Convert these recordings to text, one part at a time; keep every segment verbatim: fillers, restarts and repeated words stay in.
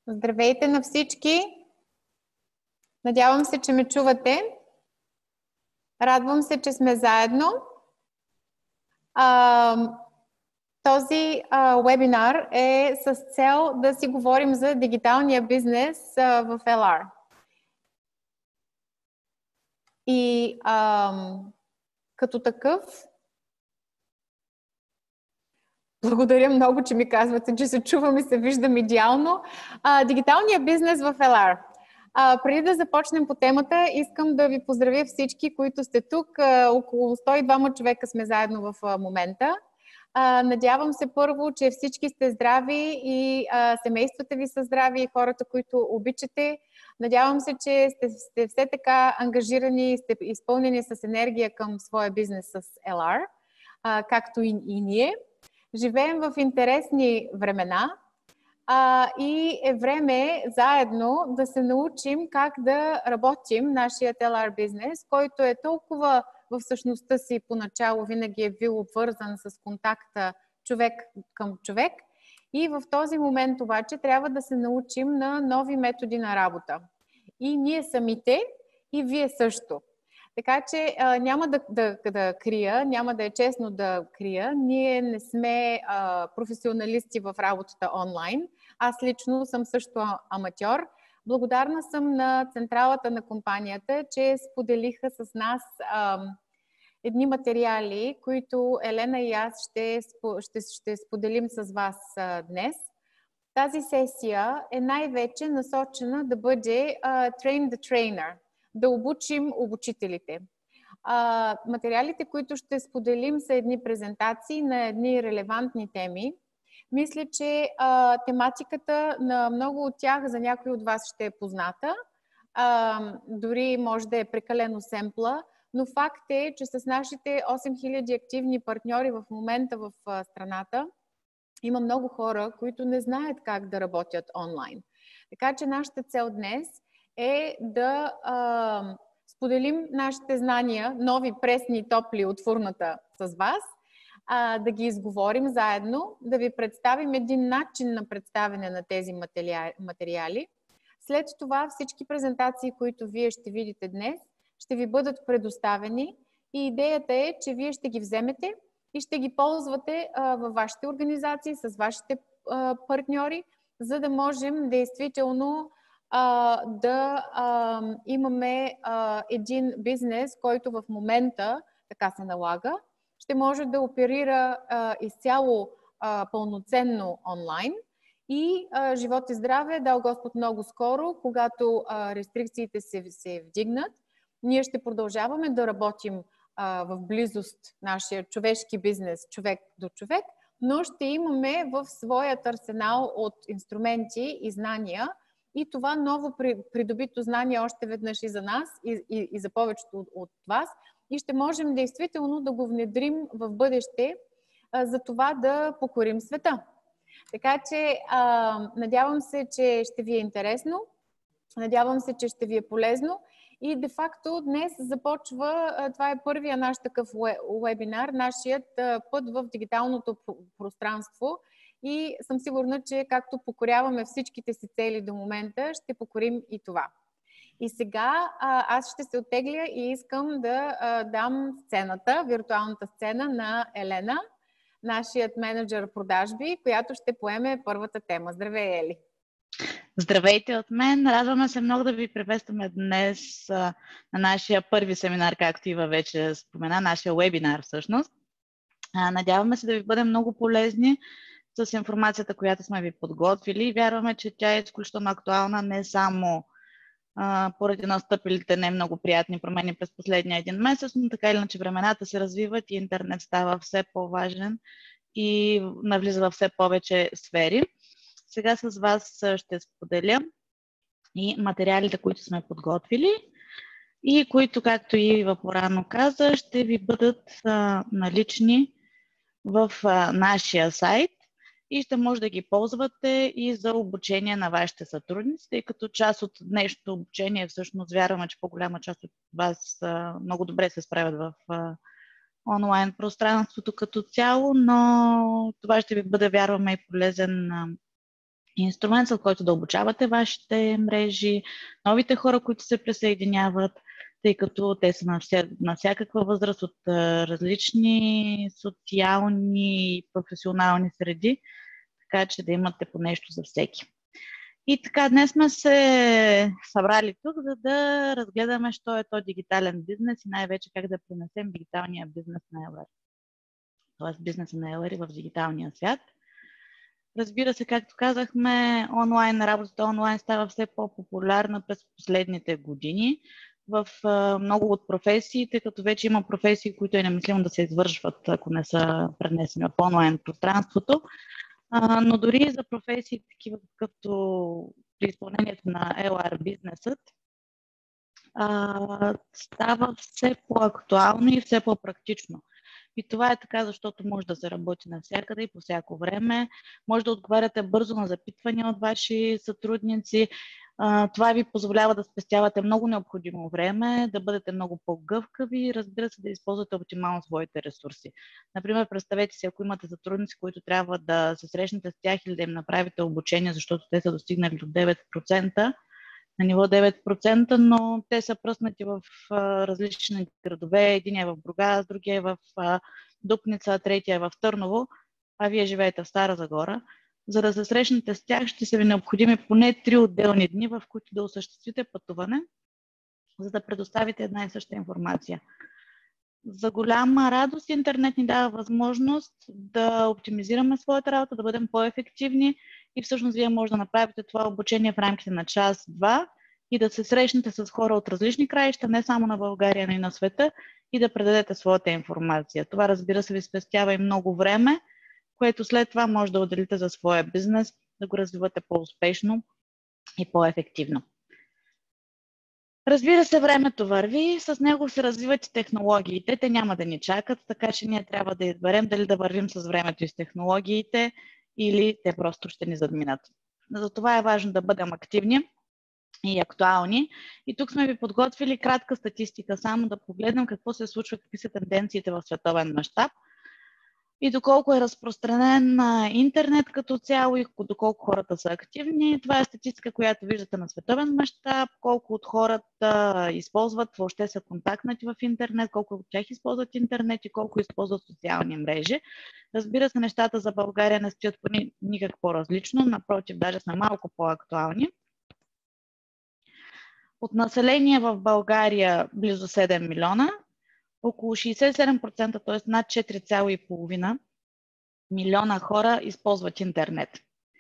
Здравейте на всички! Надявам се, че ме чувате. Радвам се, че сме заедно. А, този а, вебинар е с цел да си говорим за дигиталния бизнес а, в ел ар. И а, като такъв, благодаря много, че ми казвате, че се чувам и се виждам идеално. А, дигиталния бизнес в ел ар. А, преди да започнем по темата, искам да ви поздравя всички, които сте тук. А, около сто и двама човека сме заедно в а, момента. А, надявам се първо, че всички сте здрави и а, семействата ви са здрави и хората, които обичате. Надявам се, че сте, сте все така ангажирани и сте изпълнени с енергия към своя бизнес с ел ар, а, както и, и ние. Живеем в интересни времена а, и е време заедно да се научим как да работим нашия ел ар бизнес, който е толкова в същността си поначало винаги е бил обвързан с контакта човек към човек. И в този момент обаче трябва да се научим на нови методи на работа. И ние самите, и вие също. Така че а, няма да, да, да крия, няма да е честно да крия. Ние не сме а, професионалисти в работата онлайн. Аз лично съм също аматьор. Благодарна съм на централата на компанията, че споделиха с нас а, едни материали, които Елена и аз ще, ще, ще споделим с вас а, днес. Тази сесия е най-вече насочена да бъде а, Train the Trainer, да обучим обучителите. А, материалите, които ще споделим, са едни презентации на едни релевантни теми. Мисля, че а, тематиката на много от тях за някои от вас ще е позната. А, дори може да е прекалено семпла, но факт е, че с нашите осем хиляди активни партньори в момента в а, страната има много хора, които не знаят как да работят онлайн. Така че нашата цел днес е да а, споделим нашите знания, нови, пресни, топли от фурната с вас, а, да ги изговорим заедно, да ви представим един начин на представяне на тези материали. След това всички презентации, които вие ще видите днес, ще ви бъдат предоставени и идеята е, че вие ще ги вземете и ще ги ползвате а, във вашите организации, с вашите а, партньори, за да можем действително а, да а, имаме а, един бизнес, който в момента, така се налага, ще може да оперира а, изцяло а, пълноценно онлайн. И а, живот и здраве, дал Господ много скоро, когато а, рестрикциите се, се вдигнат, ние ще продължаваме да работим а, в близост нашия човешки бизнес, човек до човек, но ще имаме в своят арсенал от инструменти и знания и това ново придобито знание още веднъж и за нас, и, и, и за повечето от, от вас, и ще можем действително да го внедрим в бъдеще а, за това да покорим света. Така че а, надявам се, че ще ви е интересно, надявам се, че ще ви е полезно и де-факто днес започва, това е първия наш такъв вебинар, нашият път в дигиталното пространство и съм сигурна, че както покоряваме всичките си цели до момента, ще покорим и това. И сега аз ще се оттегля и искам да дам сцената, виртуалната сцена на Елена, нашият менеджер продажби, която ще поеме първата тема. Здравей, Ели! Здравейте от мен! Радваме се много да ви приветстваме днес а, на нашия първи семинар, както Ива вече спомена, нашия вебинар всъщност. А, надяваме се да ви бъдем много полезни с информацията, която сме ви подготвили. Вярваме, че тя е изключително актуална не само а, поради настъпилите не много приятни промени през последния един месец, но така или иначе времената се развиват и интернет става все по-важен и навлиза във все повече сфери. Сега с вас ще споделя и материалите, които сме подготвили и които, както и Ива порано каза, ще ви бъдат а, налични в а, нашия сайт и ще може да ги ползвате и за обучение на вашите сътрудници, тъй като част от днешното обучение всъщност вярваме, че по-голяма част от вас а, много добре се справят в а, онлайн пространството като цяло, но това ще ви бъде, вярваме, и полезен а, инструмент, с който да обучавате вашите мрежи, новите хора, които се присъединяват, тъй като те са на, вся, на всякаква възраст от а, различни социални и професионални среди, така че да имате по нещо за всеки. И така, днес сме се събрали тук, за да разгледаме, що е то дигитален бизнес и най-вече как да пренесем дигиталния бизнес на Елър. Тоест бизнеса на Елър в дигиталния свят. Разбира се, както казахме, онлайн, работата онлайн става все по-популярна през последните години в много от професиите, като вече има професии, които е немислимо да се извършват, ако не са пренесени в онлайн пространството. А, но дори за професии, такива като при изпълнението на Елър бизнесът, а, става все по-актуално и все по-практично. И това е така, защото може да се работи навсякъде и по всяко време. Може да отговаряте бързо на запитвания от ваши сътрудници. А, това ви позволява да спестявате много необходимо време, да бъдете много по-гъвкави и разбира се да използвате оптимално своите ресурси. Например, представете си, ако имате сътрудници, които трябва да се срещнете с тях или да им направите обучение, защото те са достигнали до девет процента, на ниво девет процента, но те са пръснати в а, различни градове. Един е в Бургас, другия е в а, Дупница, третия е в Търново, а вие живеете в Стара Загора. За да се срещнете с тях, ще са ви необходими поне три отделни дни, в които да осъществите пътуване, за да предоставите една и съща информация. За голяма радост интернет ни дава възможност да оптимизираме своята работа, да бъдем по-ефективни и всъщност вие може да направите това обучение в рамките на час-два и да се срещнете с хора от различни краища, не само на България, но и на света и да предадете своята информация. Това, разбира се, ви спестява и много време, което след това може да отделите за своя бизнес, да го развивате по-успешно и по-ефективно. Разбира се, времето върви, с него се развиват и технологиите, те няма да ни чакат, така че ние трябва да изберем дали да вървим с времето и с технологиите или те просто ще ни задминат. Затова е важно да бъдем активни и актуални. И тук сме ви подготвили кратка статистика, само да погледнем какво се случва, какви са тенденциите в световен мащаб и доколко е разпространен на интернет като цяло и доколко хората са активни. Това е статистика, която виждате на световен мащаб, колко от хората използват, въобще са контактнати в интернет, колко от тях използват интернет и колко използват социални мрежи. Разбира се, нещата за България не стоят по никак по-различно, напротив, даже са малко по-актуални. От население в България близо седем милиона, около шейсет и седем процента, т.е. над четири цяло и пет милиона хора използват интернет.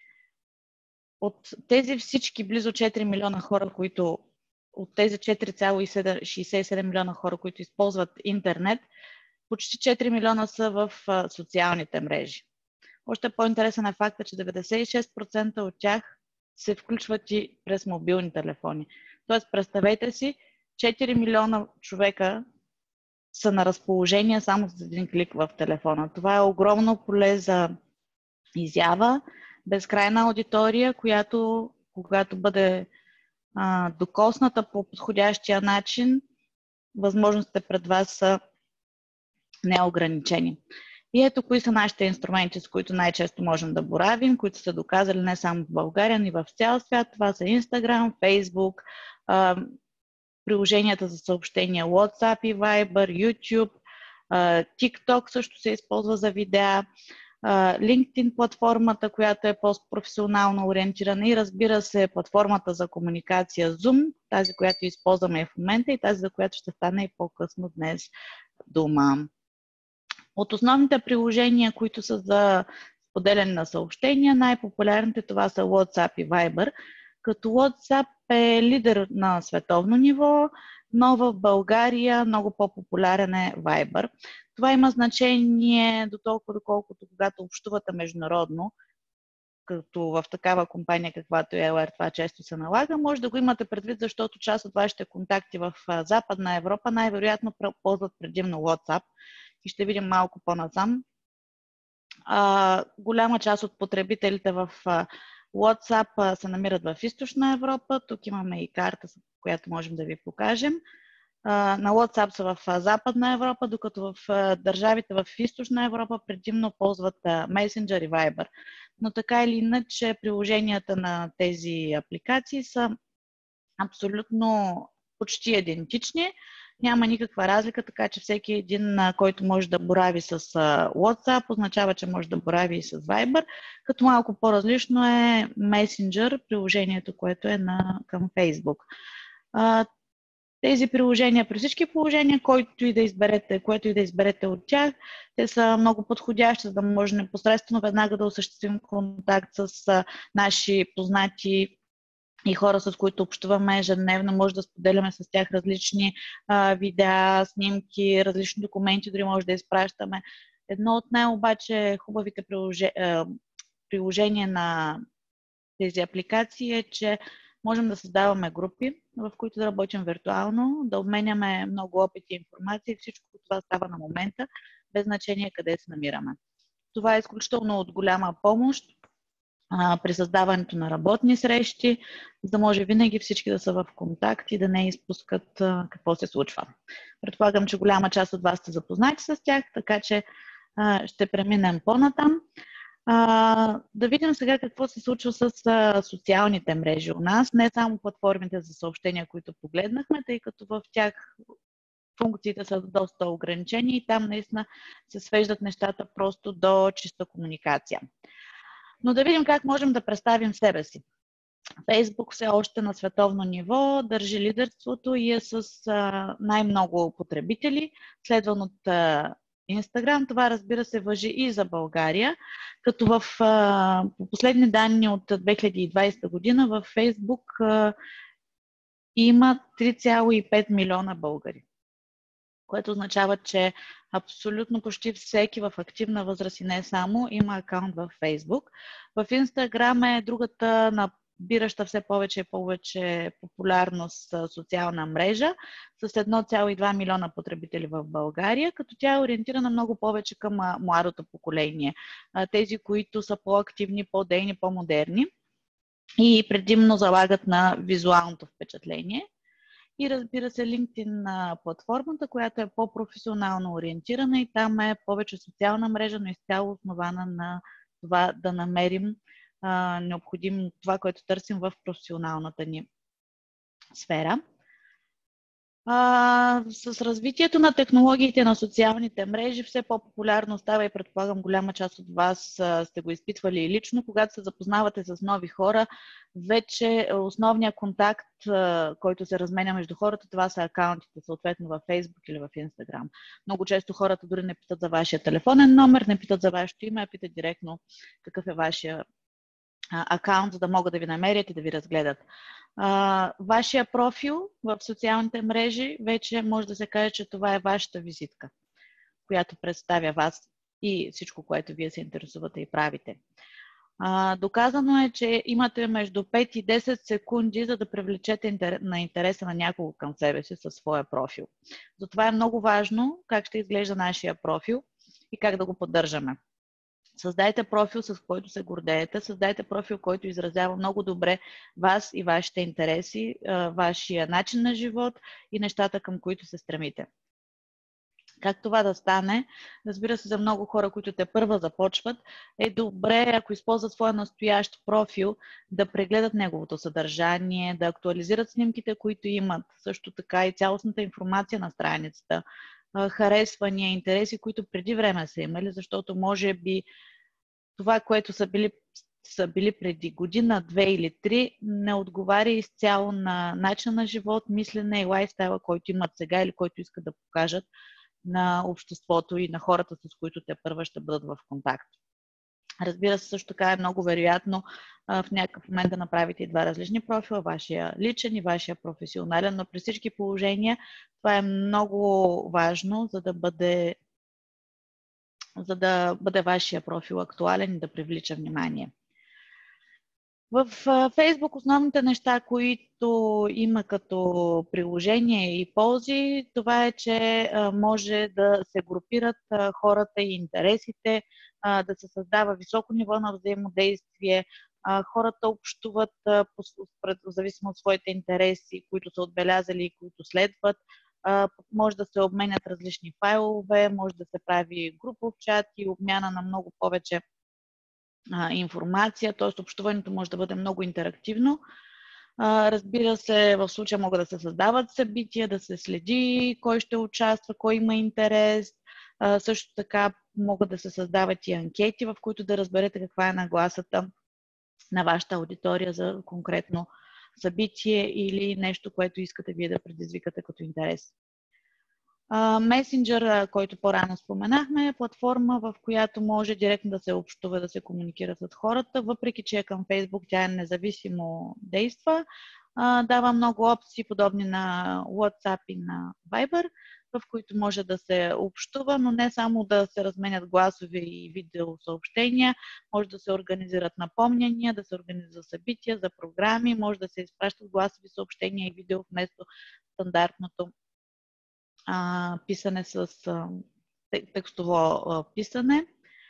От тези всички близо четири милиона хора, които от тези четири цяло и шейсет и седем милиона хора, които използват интернет, почти четири милиона са в социалните мрежи. Още по-интересен е факта, че деветдесет и шест процента от тях се включват и през мобилни телефони. Тоест, представете си, четири милиона човека са на разположение само с един клик в телефона. Това е огромно поле за изява, безкрайна аудитория, която, когато бъде а, докосната по подходящия начин, възможностите пред вас са неограничени. И ето кои са нашите инструменти, с които най-често можем да боравим, които са доказали не само в България, но и в цял свят. Това са Instagram, Facebook, а, приложенията за съобщения WhatsApp и Viber, YouTube, TikTok също се използва за видеа, LinkedIn платформата, която е по-професионално ориентирана и разбира се платформата за комуникация Zoom, тази, която използваме и в момента и тази, за която ще стане и по-късно днес дума. От основните приложения, които са за споделяне на съобщения, най-популярните това са WhatsApp и Viber, като WhatsApp е лидер на световно ниво, но в България много по-популярен е Viber. Това има значение до толкова, доколкото когато общувате международно, като в такава компания, каквато е Елър, това често се налага, може да го имате предвид, защото част от вашите контакти в Западна Европа най-вероятно ползват предимно WhatsApp и ще видим малко по-насам. А, голяма част от потребителите в WhatsApp се намират в Източна Европа. Тук имаме и карта, която можем да ви покажем. На WhatsApp са в Западна Европа, докато в държавите в Източна Европа предимно ползват Messenger и Viber. но така или иначе приложенията на тези апликации са абсолютно почти идентични. Няма никаква разлика, така че всеки един, който може да борави с WhatsApp, означава, че може да борави и с Viber, като малко по-различно е Messenger, приложението, което е на, към Facebook. Тези приложения, при всички положения, който и да изберете, което и да изберете от тях, те са много подходящи, за да може непосредствено веднага да осъществим контакт с наши познати и хора, с които общуваме ежедневно. Може да споделяме с тях различни а, видеа, снимки, различни документи, дори може да изпращаме. Едно от най-обаче хубавите приложения, приложения на тези апликации е, че можем да създаваме групи, в които да работим виртуално, да обменяме много опит и информация и всичко това става на момента, без значение къде се намираме. Това е изключително от голяма помощ а, при създаването на работни срещи, за да може винаги всички да са в контакт и да не изпускат а, какво се случва. Предполагам, че голяма част от вас сте запознати с тях, така че а, ще преминем по-натам. А, да видим сега какво се случва с а, социалните мрежи у нас, не само платформите за съобщения, които погледнахме, тъй като в тях функциите са доста ограничени и там наистина се свеждат нещата просто до чиста комуникация. Но да видим как можем да представим себе си. Фейсбук все още на световно ниво държи лидерството и е с а, най-много потребители, следван от а, Instagram. Това, разбира се, важи и за България, като в а, по последни данни от две хиляди и двадесета година в Facebook а, има три цяло и пет милиона българи, което означава, че абсолютно почти всеки в активна възраст и не само има акаунт в Facebook. В Instagram е другата набираща все повече и повече популярност социална мрежа с едно цяло и два милиона потребители в България, като тя е ориентирана много повече към младото поколение. Тези, които са по-активни, по-дейни, по-модерни и предимно залагат на визуалното впечатление. И разбира се, LinkedIn на платформата, която е по-професионално ориентирана и там е повече социална мрежа, но изцяло основана на това да намерим а, необходимо това, което търсим в професионалната ни сфера. А, с развитието на технологиите на социалните мрежи все по-популярно става и предполагам голяма част от вас а, сте го изпитвали и лично, когато се запознавате с нови хора, вече основният контакт, а, който се разменя между хората, това са акаунтите, съответно във Facebook или в Instagram. Много често хората дори не питат за вашия телефонен номер, не питат за вашето име, а питат директно какъв е вашия акаунт, за да могат да ви намерят и да ви разгледат. А, вашия профил в социалните мрежи вече може да се каже, че това е вашата визитка, която представя вас и всичко, което вие се интересувате и правите. А, доказано е, че имате между пет и десет секунди, за да привлечете интер... на интереса на някого към себе си със своя профил. Затова е много важно как ще изглежда нашия профил и как да го поддържаме. Създайте профил, с който се гордеете, създайте профил, който изразява много добре вас и вашите интереси, вашия начин на живот и нещата, към които се стремите. Как това да стане? Разбира се, за много хора, които те първа започват, е добре, ако използват своя настоящ профил, да прегледат неговото съдържание, да актуализират снимките, които имат, също така и цялостната информация на страницата, харесвания, интереси, които преди време са имали, защото може би това, което са били, са били преди година, две или три, не отговаря изцяло на начина на живот, мислене и лайфстайла, който имат сега или който искат да покажат на обществото и на хората, с които те първа ще бъдат в контакт. Разбира се, също така е много вероятно в някакъв момент да направите и два различни профила, вашия личен и вашия професионален, но при всички положения това е много важно, за да бъде, за да бъде вашия профил актуален и да привлича внимание. В Facebook основните неща, които има като приложение и ползи, това е, че може да се групират хората и интересите, да се създава високо ниво на взаимодействие, хората общуват в зависимост от своите интереси, които са отбелязали и които следват, може да се обменят различни файлове, може да се прави групов чат и обмяна на много повече а, информация, т.е. общуването може да бъде много интерактивно. А, разбира се, в случая могат да се създават събития, да се следи кой ще участва, кой има интерес. А, също така могат да се създават и анкети, в които да разберете каква е нагласата на вашата аудитория за конкретно събитие или нещо, което искате вие да предизвикате като интерес. Месенджер, който по-рано споменахме, е платформа, в която може директно да се общува, да се комуникира с хората, въпреки че е към Facebook, тя е независимо действа. Дава много опции, подобни на WhatsApp и на Viber, в които може да се общува, но не само да се разменят гласови и видео съобщения, може да се организират напомняния, да се организират събития за програми, може да се изпращат гласови съобщения и видео вместо стандартното а, писане с а, текстово а, писане.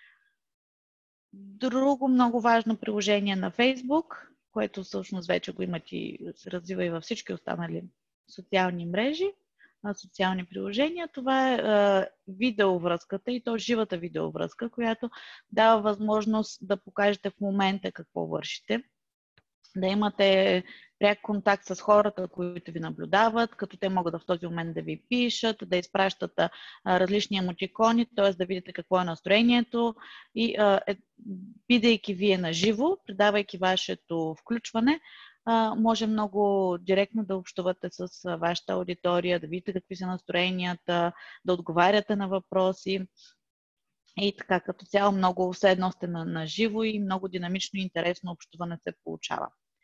Друго много важно приложение на Facebook, което всъщност вече го имат и се развива и във всички останали социални мрежи, социални приложения. Това е а, видеовръзката и то живата видеовръзка, която дава възможност да покажете в момента какво вършите, да имате пряк контакт с хората, които ви наблюдават, като те могат да в този момент да ви пишат, да изпращат а, различни емотикони, т.е. да видите какво е настроението и а, е, бидейки вие на живо, предавайки вашето включване, а, може много директно да общувате с а, вашата аудитория, да видите какви са настроенията, да отговаряте на въпроси. И така, като цяло много все едно сте на, на живо и много динамично и интересно общуване се получава.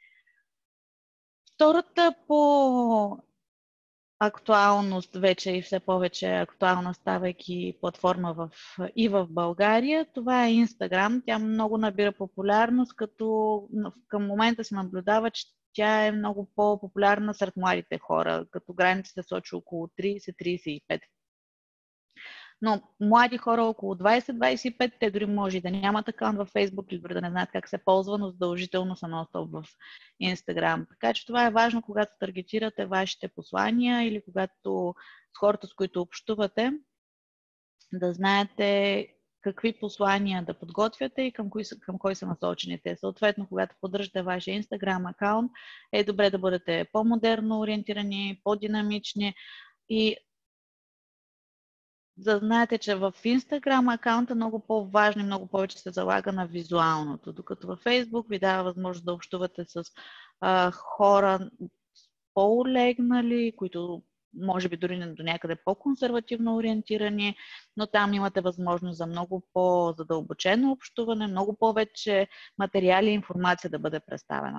Втората по актуалност вече и все повече актуална, ставайки платформа в, и в България, това е Instagram. Тя много набира популярност, като към момента се наблюдава, че тя е много по-популярна сред младите хора, като границата се сочи около трийсет до трийсет и пет. Но млади хора около двайсет до двайсет и пет, те дори може и да нямат акаунт във Facebook или дори да не знаят как се ползва, но задължително са нон-стоп в Instagram. Така че това е важно, когато таргетирате вашите послания или когато с хората, с които общувате, да знаете какви послания да подготвяте и към, кои, към кой са насочени те. Съответно, когато поддържате вашия Instagram акаунт, е добре да бъдете по-модерно ориентирани, по-динамични и да знаете, че в Instagram акаунта много по-важно и много повече се залага на визуалното, докато във Facebook ви дава възможност да общувате с а, хора по-олегнали, които може би дори до някъде по-консервативно ориентирани, но там имате възможност за много по-задълбочено общуване, много повече материали и информация да бъде представена.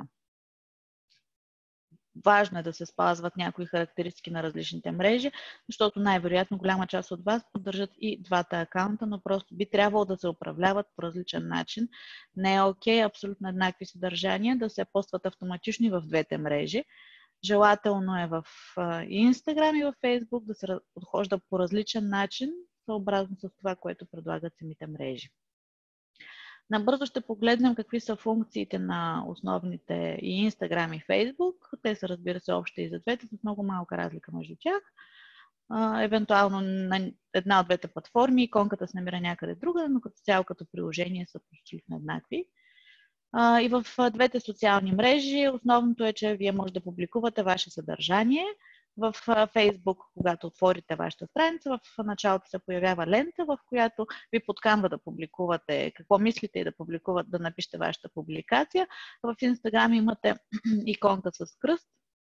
Важно е да се спазват някои характеристики на различните мрежи, защото най-вероятно голяма част от вас поддържат и двата акаунта, но просто би трябвало да се управляват по различен начин. Не е окей абсолютно еднакви съдържания да се постват автоматично и в двете мрежи. Желателно е в Instagram и в Facebook да се подхожда по различен начин, съобразно с това, което предлагат самите мрежи. Набързо ще погледнем какви са функциите на основните и Instagram и Facebook. Те са, разбира се, общи и за двете, с много малка разлика между тях. А, евентуално на една от двете платформи иконката се намира някъде друга, но като цяло като приложение са абсолютно еднакви. А, и в двете социални мрежи основното е, че вие може да публикувате ваше съдържание. В Facebook, когато отворите вашата страница, в началото се появява лента, в която ви подканва да публикувате какво мислите и да публикувате, да напишете вашата публикация. В Instagram имате иконка с кръст,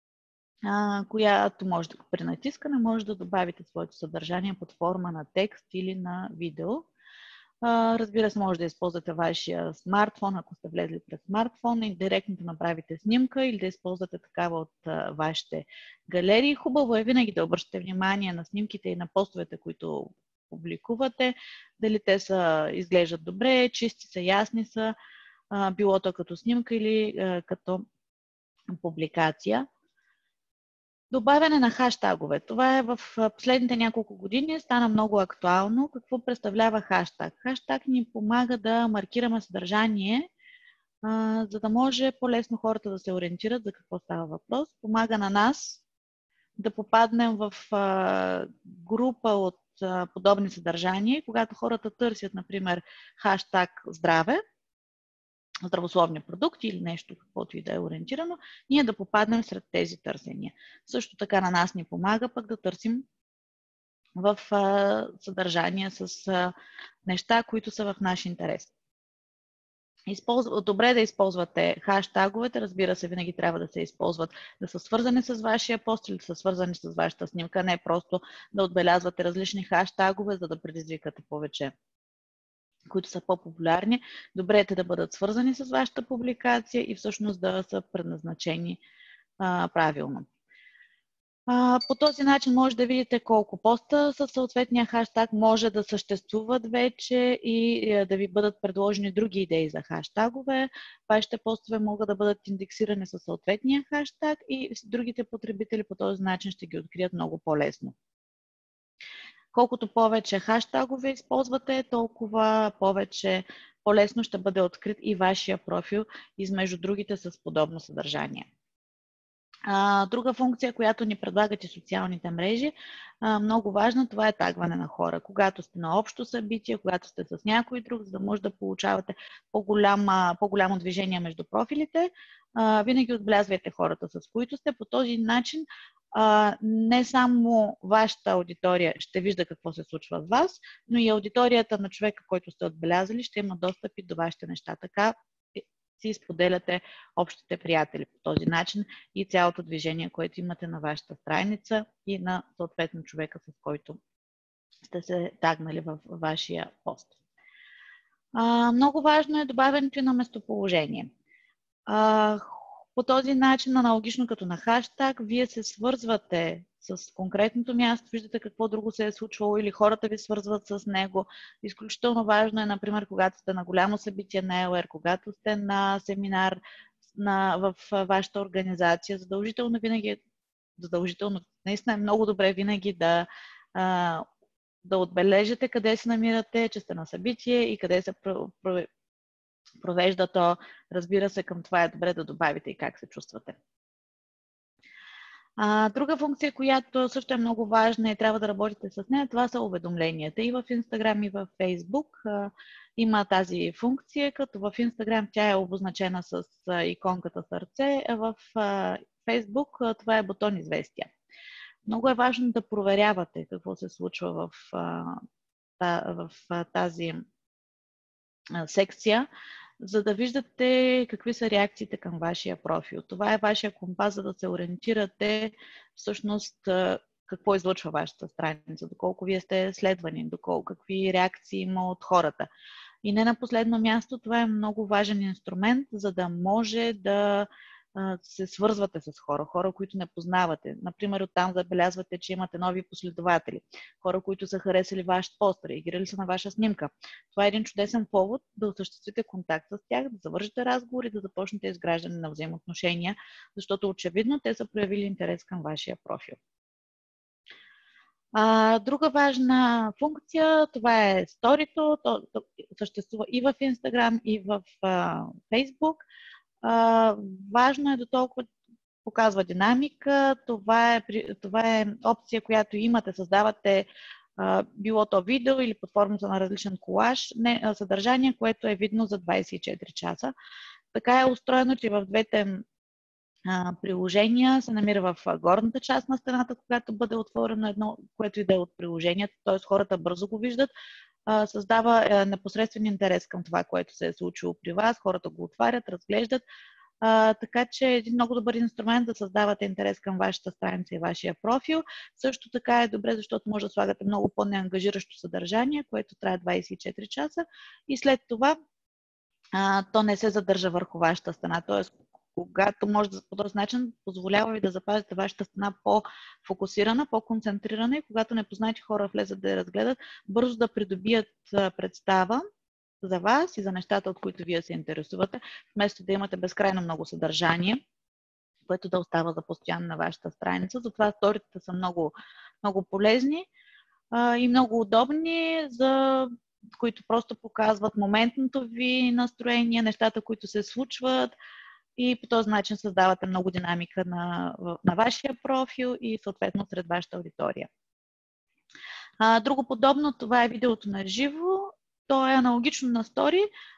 която може да при натискане може да добавите своето съдържание под форма на текст или на видео. Разбира се, може да използвате вашия смартфон, ако сте влезли през смартфон и директно да направите снимка или да използвате такава от вашите галерии. Хубаво е винаги да обръщате внимание на снимките и на постовете, които публикувате, дали те са, изглеждат добре, чисти са, ясни са, било то като снимка или като публикация. Добавяне на хаштагове. Това е в последните няколко години стана много актуално. Какво представлява хаштаг? Хаштаг ни помага да маркираме съдържание, а, за да може по-лесно хората да се ориентират за какво става въпрос. Помага на нас да попаднем в а, група от а, подобни съдържания. Когато хората търсят, например, хаштаг здраве, здравословни продукти или нещо, каквото и да е ориентирано, ние да попаднем сред тези търсения. Също така на нас ни помага пък да търсим в а, съдържание с а, неща, които са в наш интерес. Използва, добре да използвате хаштаговете, разбира се, винаги трябва да се използват, да са свързани с вашия пост или да са свързани с вашата снимка, не просто да отбелязвате различни хаштагове, за да предизвикате повече, които са по-популярни. Добре е те да бъдат свързани с вашата публикация и всъщност да са предназначени а, правилно. А, по този начин може да видите колко поста със съответния хаштаг може да съществуват вече и да ви бъдат предложени други идеи за хаштагове. Вашите постове могат да бъдат индексирани със съответния хаштаг и другите потребители по този начин ще ги открият много по-лесно. Колкото повече хаштагове използвате, толкова повече по-лесно ще бъде открит и вашия профил измежду другите с подобно съдържание. Друга функция, която ни предлагат и социалните мрежи, много важна, това е тагване на хора. Когато сте на общо събитие, когато сте с някой друг, за да може да получавате по-голямо, по-голямо движение между профилите, винаги отбелязвайте хората, с които сте. По този начин не само вашата аудитория ще вижда какво се случва с вас, но и аудиторията на човека, който сте отбелязали, ще има достъп и до вашите неща. Така си споделяте общите приятели по този начин и цялото движение, което имате на вашата страница и на съответно човека, с който сте се тагнали в вашия пост. А, много важно е добавянето на местоположение. А, по този начин, аналогично като на хаштаг, вие се свързвате с конкретното място, виждате какво друго се е случвало или хората ви свързват с него. Изключително важно е, например, когато сте на голямо събитие на ел ар, когато сте на семинар на, в вашата организация, задължително винаги, задължително, наистина е много добре винаги да, да отбележите къде се намирате, че сте на събитие и къде се провежда то. Разбира се, към това е добре да добавите и как се чувствате. А, друга функция, която също е много важна и трябва да работите с нея, това са уведомленията. И в Instagram, и в Facebook а, има тази функция, като в Instagram тя е обозначена с а, иконката сърце, а в а, Facebook а, това е бутон известия. Много е важно да проверявате какво се случва в, а, та, в а, тази а, секция, за да виждате какви са реакциите към вашия профил. Това е вашия компас, за да се ориентирате всъщност какво излъчва вашата страница, доколко вие сте следвани, доколко какви реакции има от хората. И не на последно място, това е много важен инструмент, за да може да се свързвате с хора, хора, които не познавате. Например, оттам забелязвате, че имате нови последователи, хора, които са харесали ваш пост, реагирали са на ваша снимка. Това е един чудесен повод да осъществите контакт с тях, да завършите разговори, да започнете изграждане на взаимоотношения, защото очевидно те са проявили интерес към вашия профил. А, друга важна функция, това е сторито, то, то съществува и в Instagram, и в а, Facebook. Uh, важно е до толкова показва динамика. Това е, това е опция, която имате, създавате uh, било то видео или под формата на различен колаж, не, uh, съдържание, което е видно за двадесет и четири часа. Така е устроено, че в двете uh, приложения се намира в uh, горната част на стената, когато бъде отворено едно, което и да е от приложението, т.е. хората бързо го виждат, създава непосредствен интерес към това, което се е случило при вас. Хората го отварят, разглеждат. А, така че е един много добър инструмент да създавате интерес към вашата страница и вашия профил. Също така е добре, защото може да слагате много по-неангажиращо съдържание, което трае двадесет и четири часа и след това а, то не се задържа върху вашата стена. Тоест, когато може да по този начин позволява ви да запазите вашата стена по-фокусирана, по-концентрирана и когато непознати хора влезат да я разгледат, бързо да придобият представа за вас и за нещата, от които вие се интересувате, вместо да имате безкрайно много съдържание, което да остава за постоянно на вашата страница. Затова сторите са много, много полезни а, и много удобни, за които просто показват моментното ви настроение, нещата, които се случват, и по този начин създавате много динамика на, на вашия профил и съответно сред вашата аудитория. А, друго подобно, това е видеото на живо. То е аналогично на стори,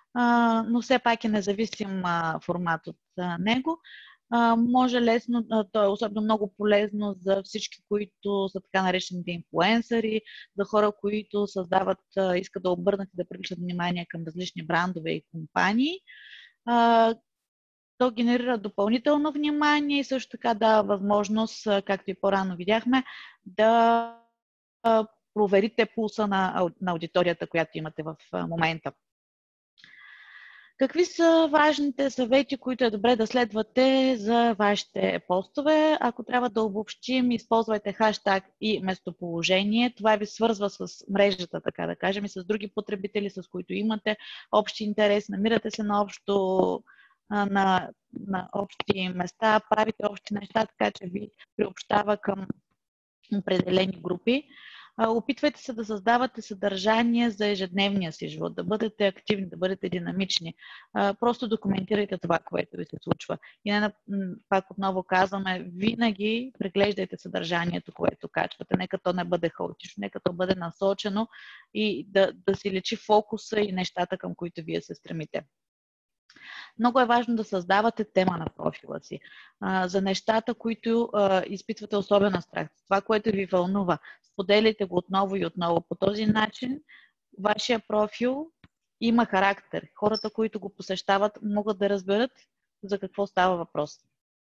а, но все пак е независим а, формат от а, него. А, може лесно, а, то е особено много полезно за всички, които са така наречените инфлуенсъри, за хора, които създават, а, искат да обърнат и да привличат внимание към различни брандове и компании. А, то генерира допълнително внимание и също така дава възможност, както и по-рано видяхме, да проверите пулса на, на аудиторията, която имате в момента. Какви са важните съвети, които е добре да следвате за вашите постове? Ако трябва да обобщим, използвайте хаштаг и местоположение. Това ви свързва с мрежата, така да кажем, и с други потребители, с които имате общи интерес, намирате се на общо на, на общи места, правите общи неща, така че ви приобщава към определени групи. Опитвайте се да създавате съдържание за ежедневния си живот, да бъдете активни, да бъдете динамични. Просто документирайте това, което ви се случва. И не, пак отново казваме, винаги преглеждайте съдържанието, което качвате. Нека то не бъде хаотично, нека то бъде насочено и да, да си лечи фокуса и нещата, към които вие се стремите. Много е важно да създавате тема на профила си а, за нещата, които а, изпитвате особена страх. Това, което ви вълнува, споделяйте го отново и отново. По този начин вашия профил има характер. Хората, които го посещават, могат да разберат за какво става въпрос.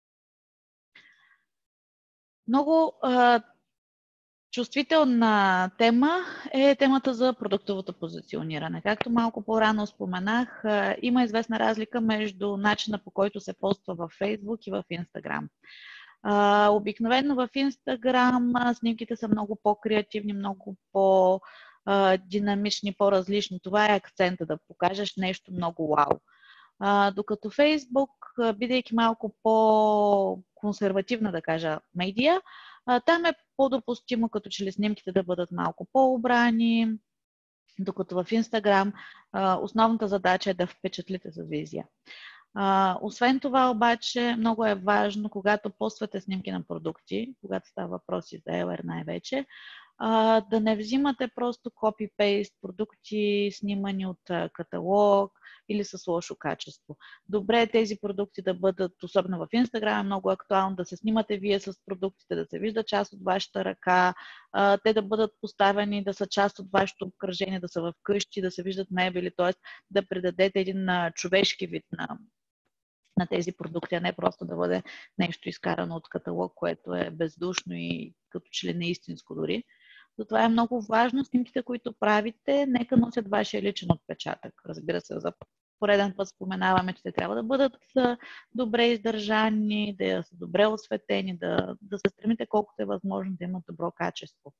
Много а, чувствителна тема е темата за продуктовото позициониране. Както малко по-рано споменах, има известна разлика между начина, по който се поства във Facebook и в Instagram. Обикновено в Instagram снимките са много по-креативни, много по-динамични, по-различни. Това е акцента, да покажеш нещо много вау. Докато Facebook, бидейки малко по-консервативна, да кажа, медия, там е по-допустимо, като че ли снимките да бъдат малко по-обрани, докато в Instagram основната задача е да впечатлите с визия. Освен това обаче, много е важно, когато поствате снимки на продукти, когато става въпроси за Ел Ар най-вече, да не взимате просто копи-пейст продукти, снимани от каталог или с лошо качество. Добре е тези продукти да бъдат, особено в Instagram, е много актуално да се снимате вие с продуктите, да се вижда част от вашата ръка, те да бъдат поставени, да са част от вашето обкръжение, да са в къщи, да се виждат мебели, т.е. да придадете един човешки вид на на тези продукти, а не просто да бъде нещо изкарано от каталог, което е бездушно и като че ли неистинско дори. Затова е много важно снимките, които правите, нека носят вашия личен отпечатък. Разбира се, за пореден път споменаваме, че те трябва да бъдат добре издържани, да са добре осветени, да, да се стремите колкото е възможно да имат добро качество.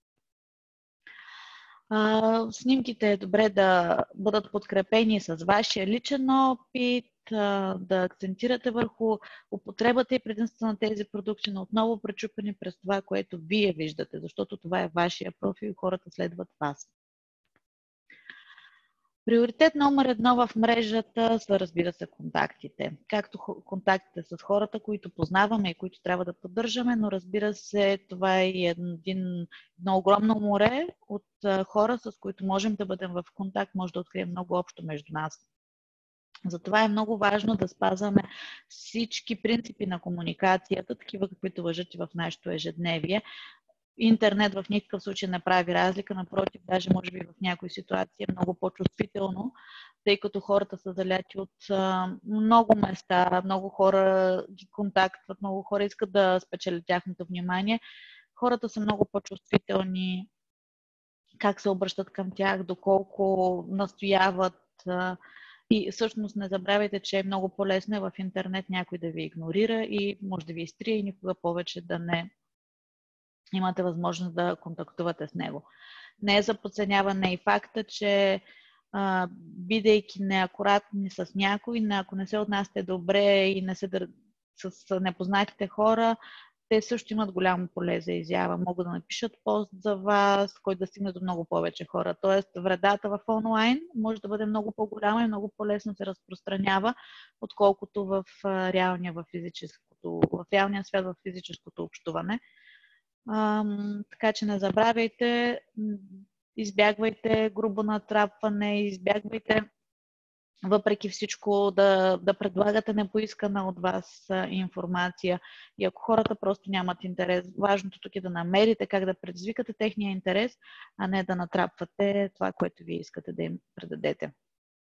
Uh, снимките е добре да бъдат подкрепени с вашия личен опит, uh, да акцентирате върху употребата и предимството на тези продукти, но отново пречупени през това, което вие виждате, защото това е вашия профил и хората следват вас. Приоритет номер едно в мрежата са, разбира се, контактите. Както контактите с хората, които познаваме и които трябва да поддържаме, но разбира се, това е един, едно огромно море от хора, с които можем да бъдем в контакт, може да открием много общо между нас. Затова е много важно да спазваме всички принципи на комуникацията, такива каквито важат и в нашето ежедневие. Интернет в никакъв случай не прави разлика, напротив, даже може би в някои ситуации е много по-чувствително, тъй като хората са заляти от а, много места, много хора ги контактват, много хора искат да спечелят тяхното внимание. Хората са много по-чувствителни, как се обръщат към тях, доколко настояват. А, и всъщност не забравяйте, че е много по-лесно в интернет някой да ви игнорира и може да ви изтрие и никога повече да не имате възможност да контактувате с него. Не е за подценяване и факта, че а, бидейки неакуратни с някой, ако не се отнасяте добре и не се дър... с непознатите хора, те също имат голямо поле за изява. Могат да напишат пост за вас, който да стигне до много повече хора. Тоест, вредата в онлайн може да бъде много по-голяма и много по-лесно се разпространява, отколкото в реалния, в физическото, в реалния свят, в физическото общуване. Um, така че не забравяйте, избягвайте грубо натрапване, избягвайте въпреки всичко да, да предлагате непоискана от вас информация. И ако хората просто нямат интерес, важното тук е да намерите как да предизвикате техния интерес, а не да натрапвате това, което вие искате да им предадете.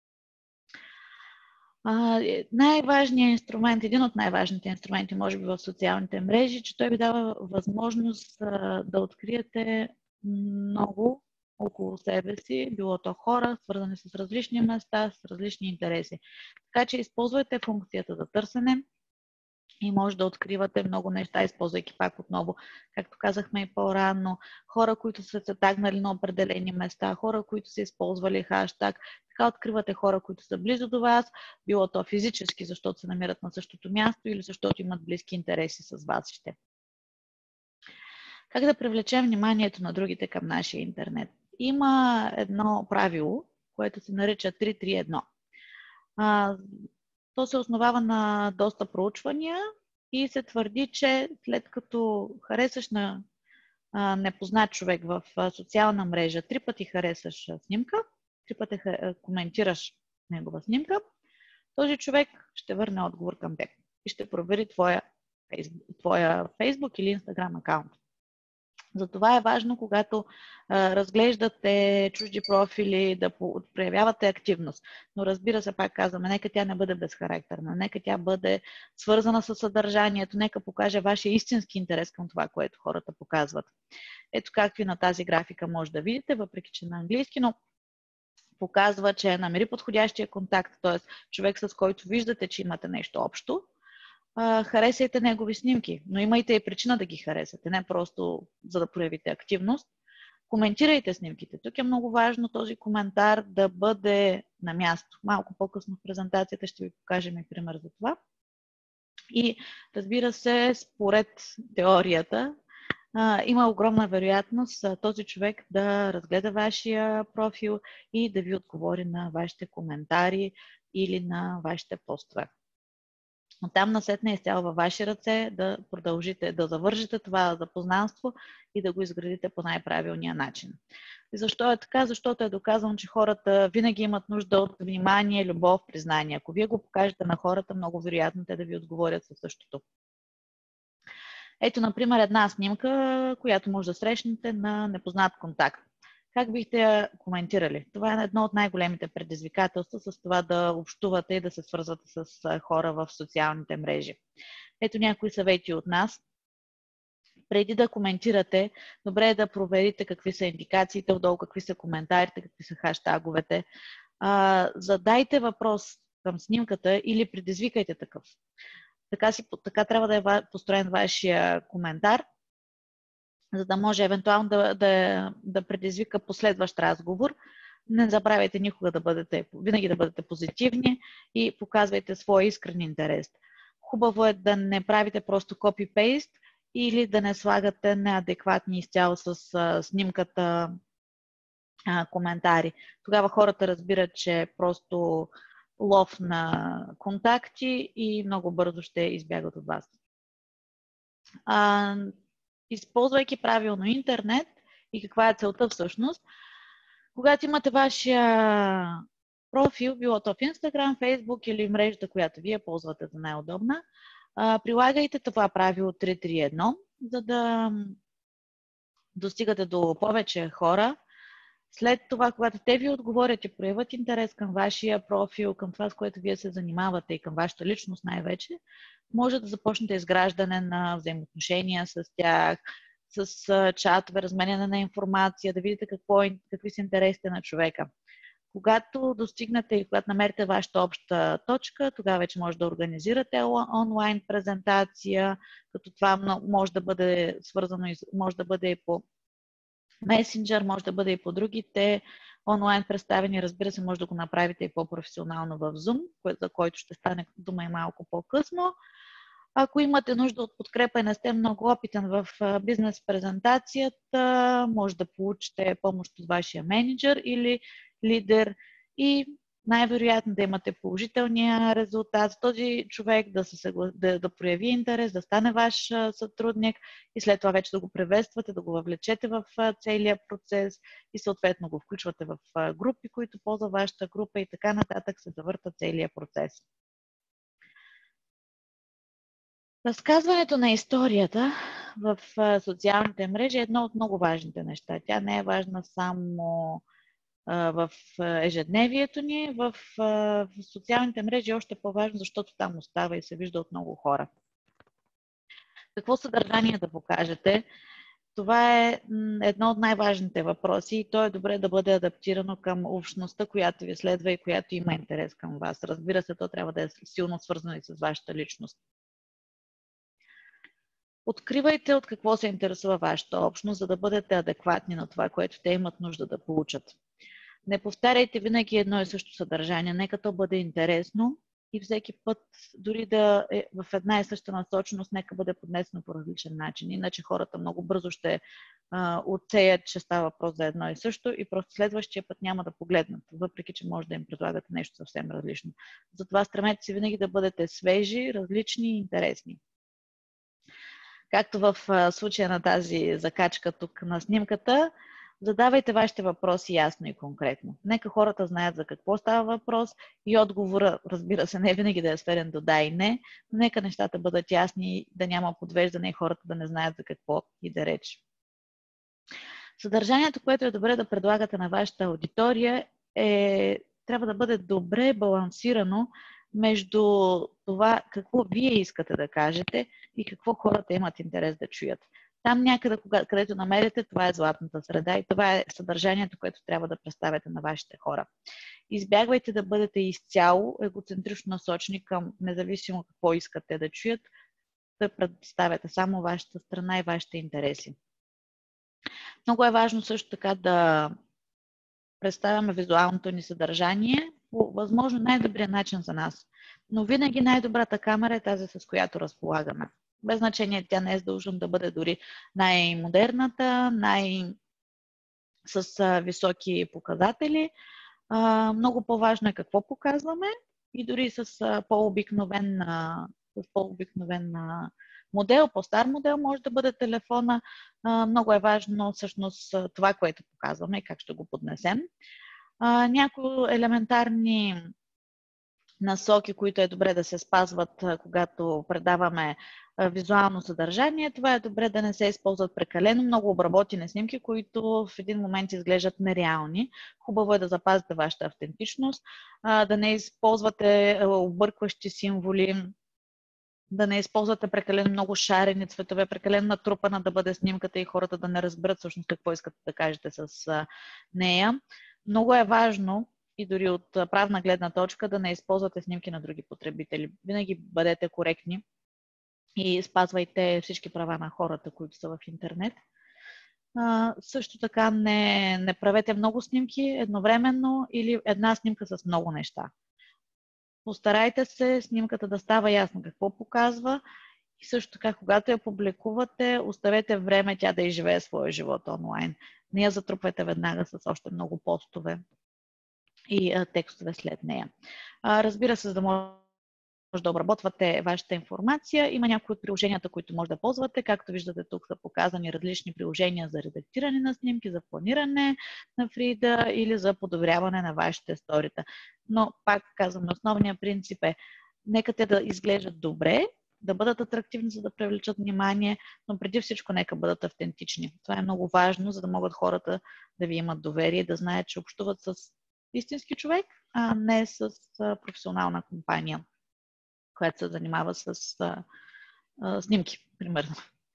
Най-важният инструмент, един от най-важните инструменти, може би в социалните мрежи, че той ви дава възможност да откриете много около себе си, било то хора, свързани с различни места, с различни интереси. Така че използвайте функцията за търсене и може да откривате много неща, използвайки пак отново, както казахме и по-рано, хора, които са се тагнали на определени места, хора, които са използвали хаштаг. Така откривате хора, които са близо до вас, било то физически, защото се намират на същото място или защото имат близки интереси с вас ще. Как да привлечем вниманието на другите към нашия интернет? Има едно правило, което се нарича три три едно. То се основава на доста проучвания и се твърди, че след като харесаш на а, непознат човек в а, социална мрежа, три пъти харесаш снимка, три пъти ха, коментираш негова снимка, този човек ще върне отговор към теб и ще провери твоя, твоя Facebook или Instagram акаунт. Затова е важно, когато а, разглеждате чужди профили, да проявявате активност. Но разбира се, пак казваме, нека тя не бъде безхарактерна, нека тя бъде свързана с съдържанието, нека покаже вашия истински интерес към това, което хората показват. Ето какви на тази графика може да видите, въпреки че на английски, но показва, че намери подходящия контакт, т.е. човек, с който виждате, че имате нещо общо. Харесайте негови снимки, но имайте и причина да ги харесате, не просто за да проявите активност. Коментирайте снимките. Тук е много важно този коментар да бъде на място. Малко по-късно в презентацията ще ви покажем и пример за това. И разбира се, според теорията, има огромна вероятност този човек да разгледа вашия профил и да ви отговори на вашите коментари или на вашите постове. Но там насетне е изцяло във ваши ръце да продължите, да завържете това запознанство и да го изградите по най-правилния начин. И защо е така? Защото е доказано, че хората винаги имат нужда от внимание, любов, признание. Ако вие го покажете на хората, много вероятно те да ви отговорят със същото. Ето, например, една снимка, която може да срещнете на непознат контакт. Как бихте я коментирали? Това е едно от най-големите предизвикателства с това да общувате и да се свързвате с хора в социалните мрежи. Ето някои съвети от нас. Преди да коментирате, добре е да проверите какви са индикациите, отдолу какви са коментарите, какви са хаштаговете. А, задайте въпрос към снимката или предизвикайте такъв. Така, си, така трябва да е построен вашия коментар, за да може евентуално да, да, да предизвика последващ разговор. Не забравяйте никога да бъдете, винаги да бъдете позитивни и показвайте своя искрен интерес. Хубаво е да не правите просто копи-пейст или да не слагате неадекватни изцяло с а, снимката а, коментари. Тогава хората разбират, че е просто лов на контакти и много бързо ще избягат от вас. А, използвайки правилно интернет и каква е целта всъщност, когато имате вашия профил, било то в Instagram, Facebook или мрежата, която вие ползвате за най-удобна, прилагайте това правило три три едно, за да достигате до повече хора. След това, когато те ви отговорят и проявят интерес към вашия профил, към това, с което вие се занимавате и към вашата личност най-вече, може да започнете изграждане на взаимоотношения с тях, с чатове, разменяне на информация, да видите какво, какви са интересите на човека. Когато достигнете и когато намерите вашата обща точка, тогава вече може да организирате онлайн презентация, като това може да бъде свързано, може да бъде и по Messenger, може да бъде и по другите онлайн представени. Разбира се, може да го направите и по-професионално в Zoom, за който ще стане дума и малко по-късно. Ако имате нужда от подкрепа и не сте много опитен в бизнес презентацията, може да получите помощ от вашия менеджер или лидер и най-вероятно да имате положителния резултат, този човек да, се съгла... да, да прояви интерес, да стане ваш сътрудник и след това вече да го приветствате, да го въвлечете в целия процес и съответно го включвате в групи, които ползва вашата група и така нататък се завърта целия процес. Разказването на историята в социалните мрежи е едно от много важните неща. Тя не е важна само в ежедневието ни, в, в социалните мрежи е още по-важно, защото там остава и се вижда от много хора. Какво съдържание да покажете? Това е едно от най-важните въпроси и то е добре да бъде адаптирано към общността, която ви следва и която има интерес към вас. Разбира се, то трябва да е силно свързано и с вашата личност. Откривайте от какво се интересува вашата общност, за да бъдете адекватни на това, което те имат нужда да получат. Не повтаряйте винаги едно и също съдържание, нека то бъде интересно и всеки път, дори да е в една и съща насоченост, нека бъде поднесено по различен начин. Иначе хората много бързо ще а, отсеят, че става въпрос за едно и също и просто следващия път няма да погледнат, въпреки че може да им предлагате нещо съвсем различно. Затова стремете се винаги да бъдете свежи, различни и интересни. Както в случая на тази закачка тук на снимката, задавайте вашите въпроси ясно и конкретно. Нека хората знаят за какво става въпрос и отговора, разбира се, не е винаги да е сведен до да и не, но нека нещата бъдат ясни, да няма подвеждане и хората да не знаят за какво и да реч. Съдържанието, което е добре да предлагате на вашата аудитория, е, трябва да бъде добре балансирано между това какво вие искате да кажете и какво хората имат интерес да чуят. Там някъде, където намерите, това е златната среда и това е съдържанието, което трябва да представяте на вашите хора. Избягвайте да бъдете изцяло егоцентрично насочени към независимо какво искате да чуят, да представяте само вашата страна и вашите интереси. Много е важно също така да представяме визуалното ни съдържание по възможно най-добрия начин за нас. Но винаги най-добрата камера е тази, с която разполагаме. Без значение, тя не е задължена да бъде дори най-модерната, най- с високи показатели. Много по-важно е какво показваме и дори с по-обикновен, с по-обикновен модел, по-стар модел може да бъде телефона. Много е важно всъщност това, което показваме и как ще го поднесем. Някои елементарни насоки, които е добре да се спазват, когато предаваме визуално съдържание. Това е добре да не се използват прекалено много обработени снимки, които в един момент изглеждат нереални. Хубаво е да запазите вашата автентичност, да не използвате объркващи символи, да не използвате прекалено много шарени цветове, прекалено натрупана да бъде снимката и хората да не разберат всъщност какво искате да кажете с нея. Много е важно и дори от правна гледна точка да не използвате снимки на други потребители. Винаги бъдете коректни и спазвайте всички права на хората, които са в интернет. А, също така не, не правете много снимки едновременно или една снимка с много неща. Постарайте се снимката да става ясно какво показва и също така, когато я публикувате, оставете време тя да изживее своя живот онлайн. Не я затрупвайте веднага с още много постове и а, текстове след нея. А, разбира се, за да може да обработвате вашата информация, има някои от приложенията, които може да ползвате. Както виждате, тук са показани различни приложения за редактиране на снимки, за планиране на фрида или за подобряване на вашите сторита. Но, пак казвам, основният принцип е нека те да изглеждат добре, да бъдат атрактивни, за да привлечат внимание, но преди всичко нека бъдат автентични. Това е много важно, за да могат хората да ви имат доверие, да знаят, че общуват с истински човек, а не с професионална компания, която се занимава с а, а, снимки, примерно.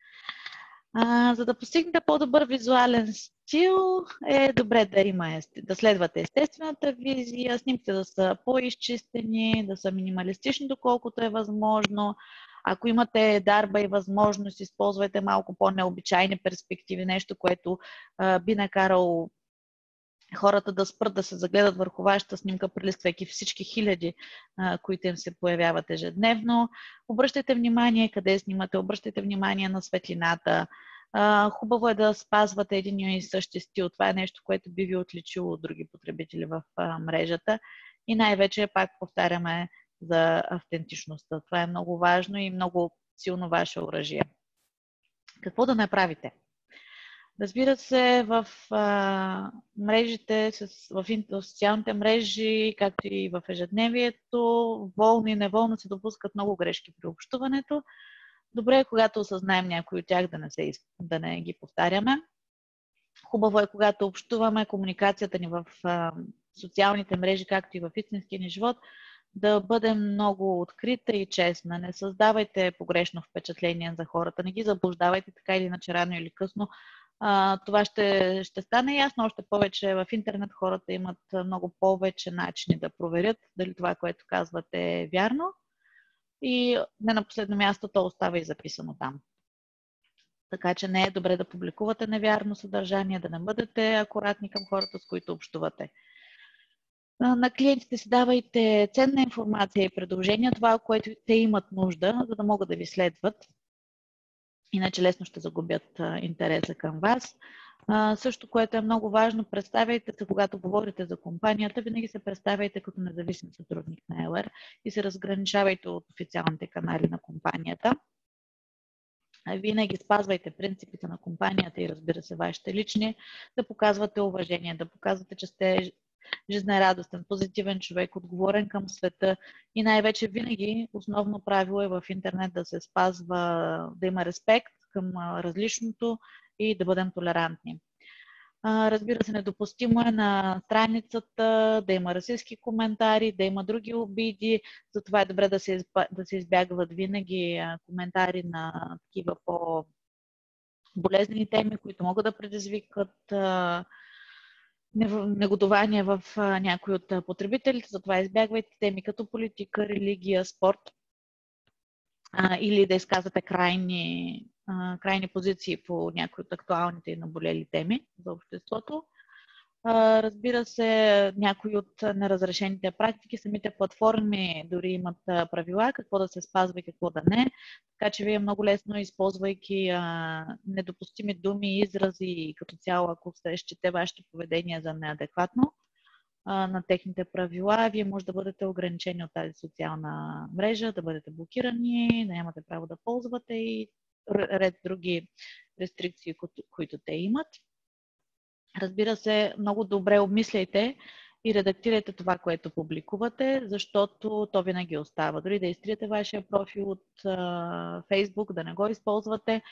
А, за да постигнете по-добър визуален стил, е добре да, има, да следвате естествената визия, снимките да са по-изчистени, да са минималистични, доколкото е възможно. Ако имате дарба и възможност, използвайте малко по-необичайни перспективи, нещо, което а, би накарало хората да спрат да се загледат върху вашата снимка, прелиствайки всички хиляди, а, които им се появяват ежедневно. Обръщайте внимание къде снимате, обръщайте внимание на светлината. А, хубаво е да спазвате един и същи стил. Това е нещо, което би ви отличило от други потребители в а, мрежата. и най-вече пак повтаряме за автентичността. Това е много важно и много силно ваше оръжие. Какво да направите? Разбира се, в а, мрежите, в, в социалните мрежи, както и в ежедневието, волно и неволно се допускат много грешки при общуването. Добре е, когато осъзнаем някои от тях, да не, се, да не ги повтаряме. Хубаво е, когато общуваме, комуникацията ни в а, социалните мрежи, както и в истинския ни живот, да бъдем много открита и честна. Не създавайте погрешно впечатление за хората, не ги заблуждавайте, така или иначе, рано или късно. А, това ще, ще стане ясно. Още повече в интернет хората имат много повече начини да проверят дали това, което казвате, е вярно. И не на последно място, то остава и записано там. Така че не е добре да публикувате невярно съдържание, да не бъдете акуратни към хората, с които общувате. На клиентите си давайте ценна информация и предложения, това, което те имат нужда, за да могат да ви следват. Иначе лесно ще загубят интереса към вас. А, също, което е много важно, представяйте се, когато говорите за компанията, винаги се представяйте като независим сътрудник на ел ар и се разграничавайте от официалните канали на компанията. Винаги спазвайте принципите на компанията и, разбира се, вашите лични, да показвате уважение, да показвате, че сте жизнерадостен, позитивен човек, отговорен към света и най-вече винаги основно правило е в интернет да се спазва, да има респект към различното и да бъдем толерантни. Разбира се, недопустимо е на страницата да има расистски коментари, да има други обиди, затова е добре да се, изба... да се избягват винаги коментари на такива по-болезнени теми, които могат да предизвикат негодование в някои от потребителите, затова избягвайте теми като политика, религия, спорт а, или да изказвате крайни, а, крайни позиции по някои от актуалните и наболели теми за обществото. А, разбира се, някои от неразрешените практики, самите платформи дори имат правила, какво да се спазва и какво да не. Така че вие много лесно, използвайки а, недопустими думи, изрази и като цяло, ако се счете вашето поведение за неадекватно а, на техните правила, вие може да бъдете ограничени от тази социална мрежа, да бъдете блокирани, да нямате право да ползвате и ред други рестрикции, които те имат. Разбира се, много добре обмисляйте и редактирайте това, което публикувате, защото то винаги остава. Дори да изтриете вашия профил от uh, Facebook, да не го използвате,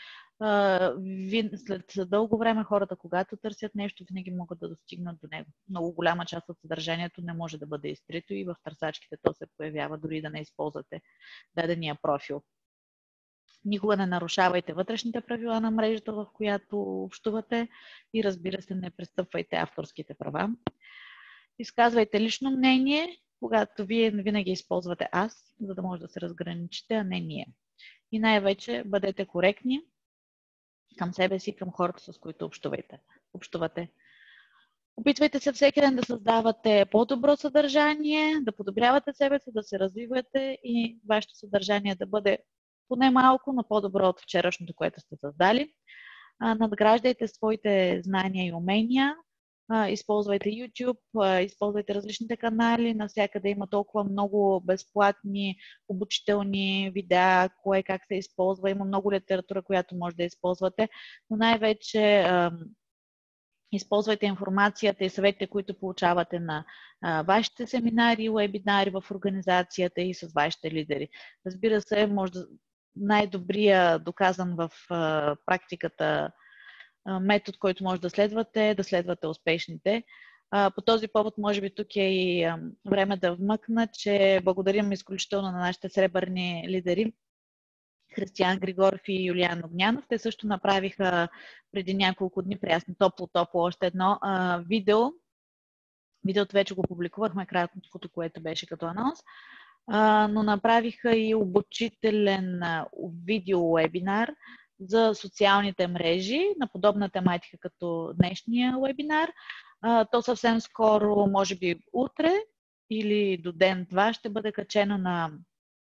uh, след дълго време хората, когато търсят нещо, винаги могат да достигнат до него. Много голяма част от съдържанието не може да бъде изтрито и в търсачките то се появява, дори да не използвате дадения профил. Никога не нарушавайте вътрешните правила на мрежата, в която общувате и, разбира се, не престъпвайте авторските права. Изказвайте лично мнение, когато вие винаги използвате аз, за да може да се разграничите, а не ние. И най-вече бъдете коректни към себе си и към хората, с които общувате. общувате. Опитвайте се всеки ден да създавате по-добро съдържание, да подобрявате себе си, да се развивате и вашето съдържание да бъде поне малко, но по-добро от вчерашното, което сте създали. А, надграждайте своите знания и умения, а, използвайте YouTube, а, използвайте различните канали, навсякъде има толкова много безплатни обучителни видеа, кое как се използва, има много литература, която може да използвате, но най-вече използвайте информацията и съветите, които получавате на а, вашите семинари, уебинари в организацията и с вашите лидери. Разбира се, може да най-добрия доказан в а, практиката а, метод, който може да следвате, да следвате успешните. А, по този повод, може би тук е и а, време да вмъкна, че благодарим изключително на нашите сребърни лидери, Християн Григоров и Юлиан Огнянов. Те също направиха преди няколко дни приясно топло-топло още едно а, видео. Видеото вече го публикувахме, краткото, което беше като анонс. Uh, но направиха и обучителен uh, видео-вебинар за социалните мрежи на подобна тематика като днешния вебинар. Uh, то съвсем скоро, може би утре или до ден-два, ще бъде качено на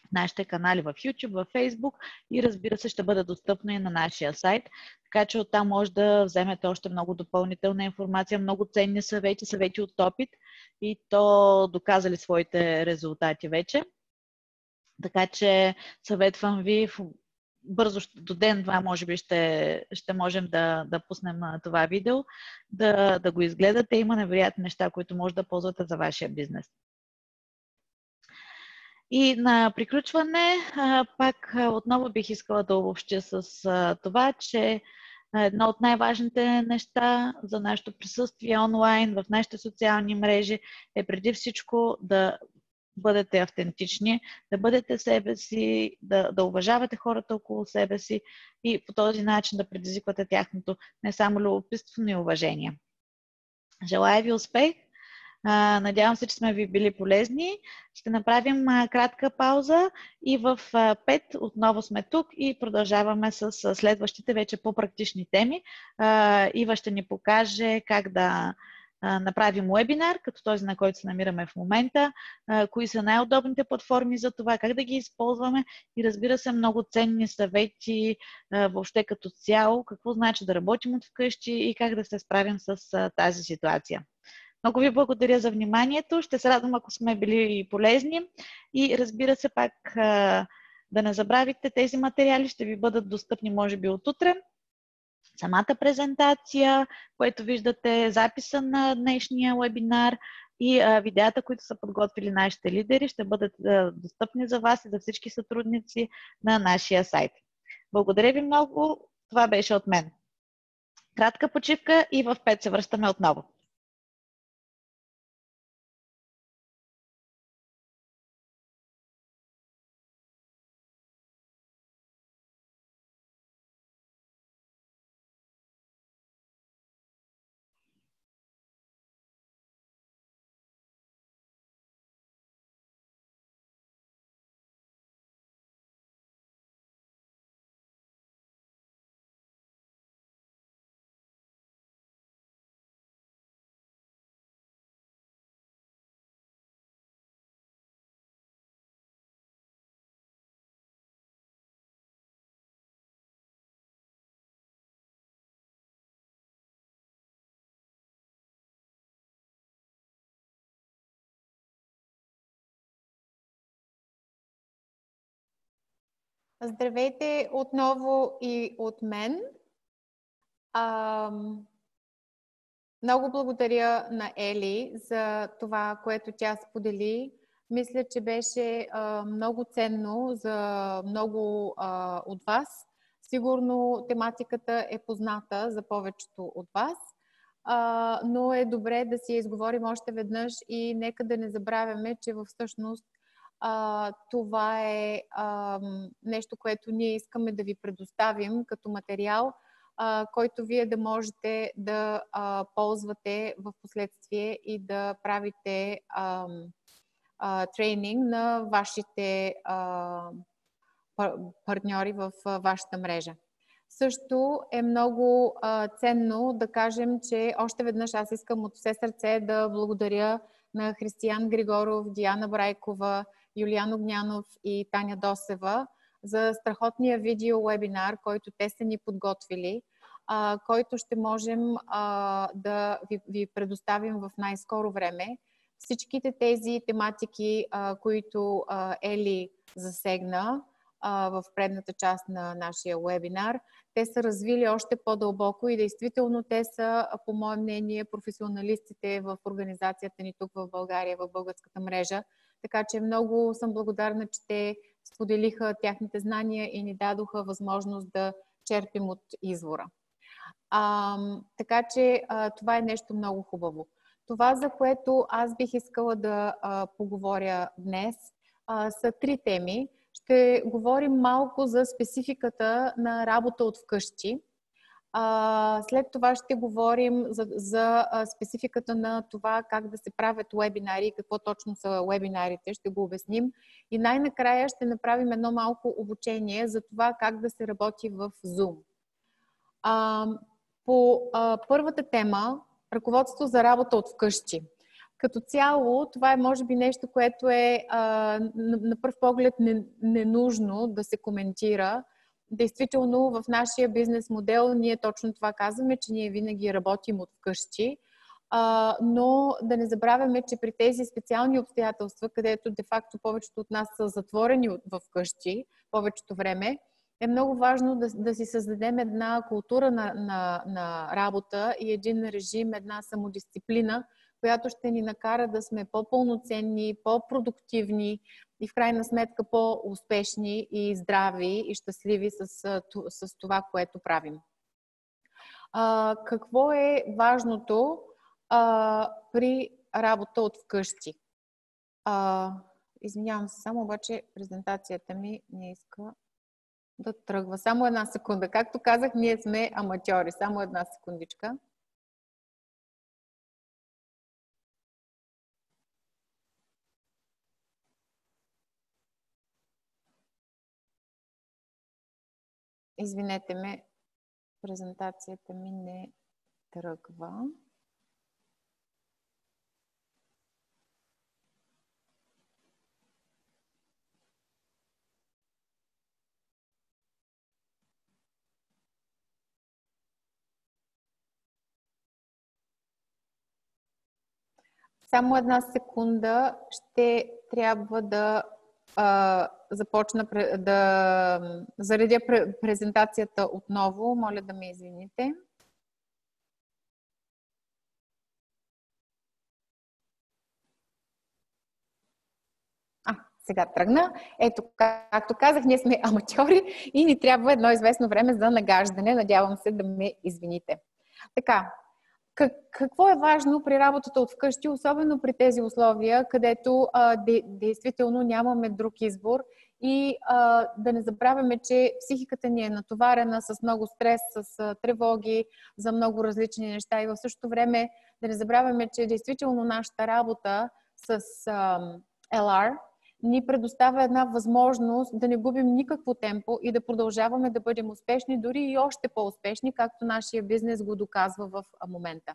нашите канали в YouTube, в Facebook и разбира се ще бъде достъпно и на нашия сайт. Така че оттам може да вземете още много допълнителна информация, много ценни съвети, съвети от опит и то доказали своите резултати вече. Така че съветвам ви, бързо до ден-два може би ще, ще можем да, да пуснем това видео, да, да го изгледате. Има невероятни неща, които може да ползвате за вашия бизнес. И на приключване, пак отново бих искала да обобщя с това, че едно от най-важните неща за нашето присъствие онлайн, в нашите социални мрежи е преди всичко да бъдете автентични, да бъдете себе си, да, да уважавате хората около себе си и по този начин да предизвиквате тяхното не само любопитство, но и уважение. Желая ви успех! Надявам се, че сме ви били полезни. Ще направим кратка пауза и в пет отново сме тук и продължаваме с следващите вече по-практични теми. Ива ще ни покаже как да направим вебинар, като този, на който се намираме в момента, кои са най-удобните платформи за това, как да ги използваме и разбира се много ценни съвети въобще като цяло, какво значи да работим от вкъщи и как да се справим с тази ситуация. Много ви благодаря за вниманието. Ще се радвам, ако сме били полезни. И разбира се, пак да не забравите, тези материали ще ви бъдат достъпни, може би, от утре. Самата презентация, което виждате, записа на днешния вебинар и а, видеята, които са подготвили нашите лидери, ще бъдат а, достъпни за вас и за всички сътрудници на нашия сайт. Благодаря ви много. Това беше от мен. Кратка почивка и в пет се връщаме отново. Здравейте отново и от мен. А, много благодаря на Ели за това, което тя сподели. Мисля, че беше а, много ценно за много а, от вас. Сигурно тематиката е позната за повечето от вас, а, но е добре да си я изговорим още веднъж и нека да не забравяме, че всъщност Uh, това е uh, нещо, което ние искаме да ви предоставим като материал, uh, който вие да можете да uh, ползвате в последствие и да правите uh, uh, тренинг на вашите uh, партньори в uh, вашата мрежа. Също е много uh, ценно да кажем, че още веднъж аз искам от все сърце да благодаря на Християн Григоров, Диана Брайкова, Юлиан Огнянов и Таня Досева за страхотния видео-вебинар, който те са ни подготвили, а, който ще можем а, да ви, ви предоставим в най-скоро време. Всичките тези тематики, а, които а, Ели засегна а, в предната част на нашия вебинар, те са развили още по-дълбоко и действително те са, по мое мнение, професионалистите в организацията ни тук в България, в българската мрежа. Така че много съм благодарна, че те споделиха тяхните знания и ни дадоха възможност да черпим от извора. А, така че а, това е нещо много хубаво. Това, за което аз бих искала да а, поговоря днес, а, са три теми. Ще говорим малко за спецификата на работа от вкъщи. А, след това ще говорим за, за а, спецификата на това как да се правят вебинари и какво точно са вебинарите, ще го обясним. И най-накрая ще направим едно малко обучение за това как да се работи в Zoom. А, по а, първата тема, ръководство за работа от вкъщи. Като цяло, това е може би нещо, което е а, на, на пръв поглед не, ненужно да се коментира. Действително, в нашия бизнес модел ние точно това казваме, че ние винаги работим от вкъщи, а, но да не забравяме, че при тези специални обстоятелства, където де-факто повечето от нас са затворени в къщи повечето време, е много важно да, да си създадем една култура на, на, на работа и един режим, една самодисциплина, която ще ни накара да сме по-пълноценни, по-продуктивни и в крайна сметка по-успешни и здрави и щастливи с, с това, което правим. А, какво е важното а, при работа от вкъщи? А, извинявам се, само обаче презентацията ми не иска да тръгва. Само една секунда. Както казах, ние сме аматьори. Само една секундичка. Извинете ме, презентацията ми не тръгва. Само една секунда ще трябва да а, започна да заредя презентацията отново. Моля да ме извините. А, сега тръгна. Ето, както казах, ние сме аматьори и ни трябва едно известно време за нагаждане. Надявам се да ме извините. Така. Какво е важно при работата от вкъщи, особено при тези условия, където а, де, действително нямаме друг избор и а, да не забравяме, че психиката ни е натоварена с много стрес, с а, тревоги за много различни неща и в същото време да не забравяме, че действително нашата работа с а, ел ар ни предоставя една възможност да не губим никакво темпо и да продължаваме да бъдем успешни, дори и още по-успешни, както нашия бизнес го доказва в момента.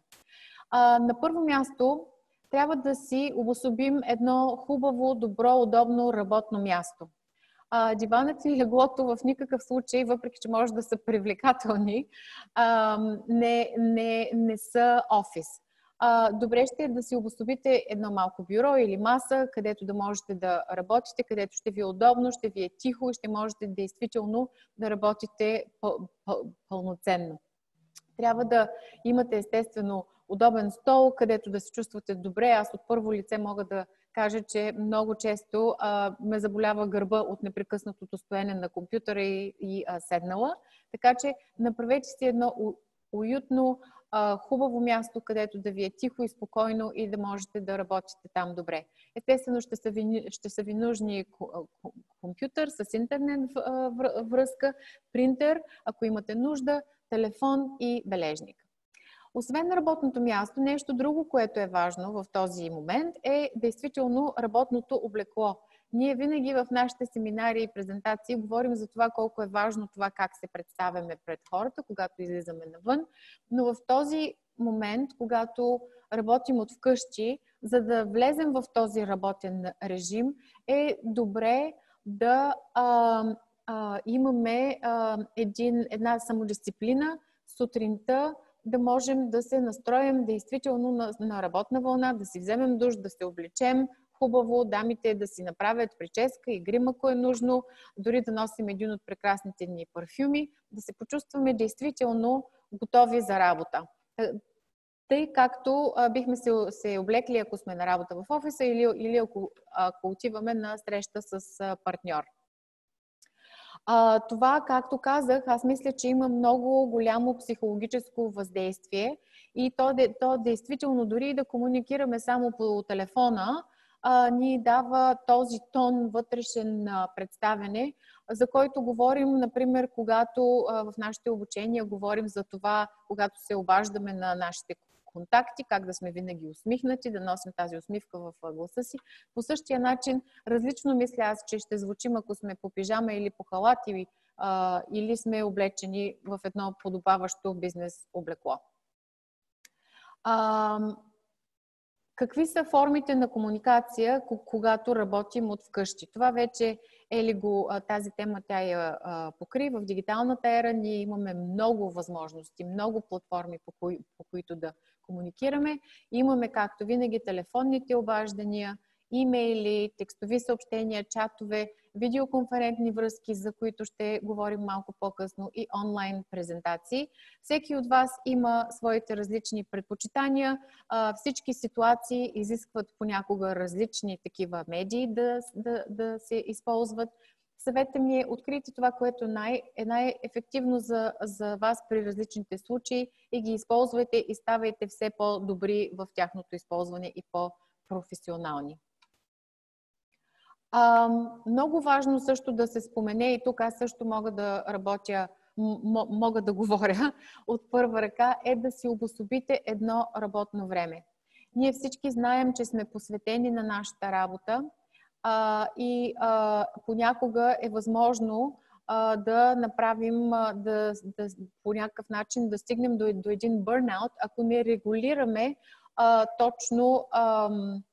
А, на първо място, трябва да си обособим едно хубаво, добро, удобно работно място. А, диванът и леглото в никакъв случай, въпреки че може да са привлекателни, а, не, не, не са офис. Добре ще е да си обособите едно малко бюро или маса, където да можете да работите, където ще ви е удобно, ще ви е тихо и ще можете действително да работите пълноценно. Трябва да имате естествено удобен стол, където да се чувствате добре. Аз от първо лице мога да кажа, че много често а, ме заболява гърба от непрекъснатото стоене на компютъра и, и а, седнала. Така че направете си едно у, уютно, хубаво място, където да ви е тихо и спокойно и да можете да работите там добре. Естествено, ще са ви, ще са ви нужни компютър с интернет връзка, принтер, ако имате нужда, телефон и бележник. Освен на работното място, нещо друго, което е важно в този момент е действително работното облекло. Ние винаги в нашите семинари и презентации говорим за това колко е важно това как се представяме пред хората, когато излизаме навън, но в този момент, когато работим от вкъщи, за да влезем в този работен режим, е добре да а, а, имаме а, един, една самодисциплина сутринта, да можем да се настроим действително на, на работна вълна, да си вземем душ, да се облечем хубаво, дамите да си направят прическа и грим, ако е нужно, дори да носим един от прекрасните ни парфюми, да се почувстваме действително готови за работа. Тъй както а, бихме се, се облекли, ако сме на работа в офиса или, или ако, ако отиваме на среща с а, партньор. А, това, както казах, аз мисля, че има много голямо психологическо въздействие и то, то действително дори да комуникираме само по телефона, а, ни дава този тон вътрешен а, представяне, за който говорим, например, когато а, в нашите обучения говорим за това, когато се обаждаме на нашите контакти, как да сме винаги усмихнати, да носим тази усмивка в гласа си. По същия начин, различно мисля аз, че ще звучим, ако сме по пижама или по халат или, а, или сме облечени в едно подобаващо бизнес облекло. А, Какви са формите на комуникация, когато работим от вкъщи? Това вече Ели го, тази тема тя я покри. В дигиталната ера ние имаме много възможности, много платформи, по, кои, по които да комуникираме. Имаме, както винаги, телефонните обаждания, имейли, текстови съобщения, чатове, видеоконферентни връзки, за които ще говорим малко по-късно, и онлайн презентации. Всеки от вас има своите различни предпочитания. Всички ситуации изискват понякога различни такива медии да, да, да се използват. Съветът ми е: открийте това, което най, е най-ефективно за, за вас при различните случаи и ги използвайте и ставайте все по-добри в тяхното използване и по-професионални. А, много важно също да се спомене, и тук аз също мога да работя, мога да говоря от първа ръка, е да си обособите едно работно време. Ние всички знаем, че сме посветени на нашата работа а, и а, понякога е възможно а, да направим, а, да, да, по някакъв начин да стигнем до, до един бърнаут, ако не регулираме а, точно а,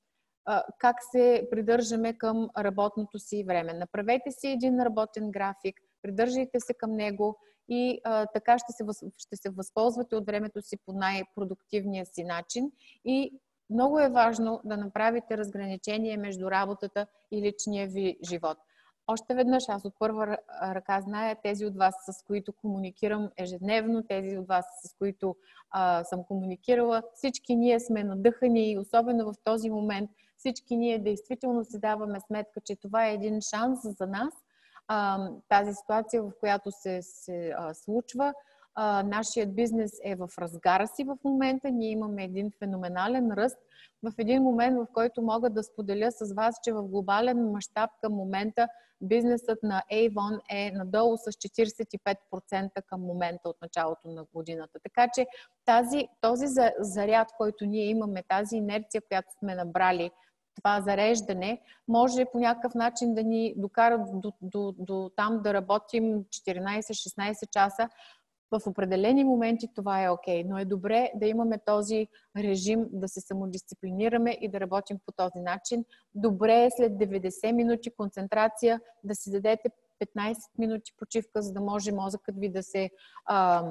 как се придържаме към работното си време. Направете си един работен график, придържайте се към него и а, така ще се, въз, ще се възползвате от времето си по най-продуктивния си начин. И много е важно да направите разграничение между работата и личния ви живот. Още веднъж, аз от първа ръка зная, тези от вас, с които комуникирам ежедневно, тези от вас, с които а, съм комуникирала, всички ние сме надъхани и особено в този момент всички ние действително си даваме сметка, че това е един шанс за нас. А, тази ситуация, в която се, се а, случва, а, нашият бизнес е в разгара си в момента. Ние имаме един феноменален ръст. В един момент, в който мога да споделя с вас, че в глобален мащаб към момента бизнесът на Avon е надолу с четиридесет и пет процента към момента от началото на годината. Така че тази, този заряд, който ние имаме, тази инерция, която сме набрали, това зареждане, може по някакъв начин да ни докара до, до, до там да работим четиринайсет-шестнайсет часа. В определени моменти това е окей, но е добре да имаме този режим, да се самодисциплинираме и да работим по този начин. Добре е след деветдесет минути концентрация да си дадете петнайсет минути почивка, за да може мозъкът ви да се а,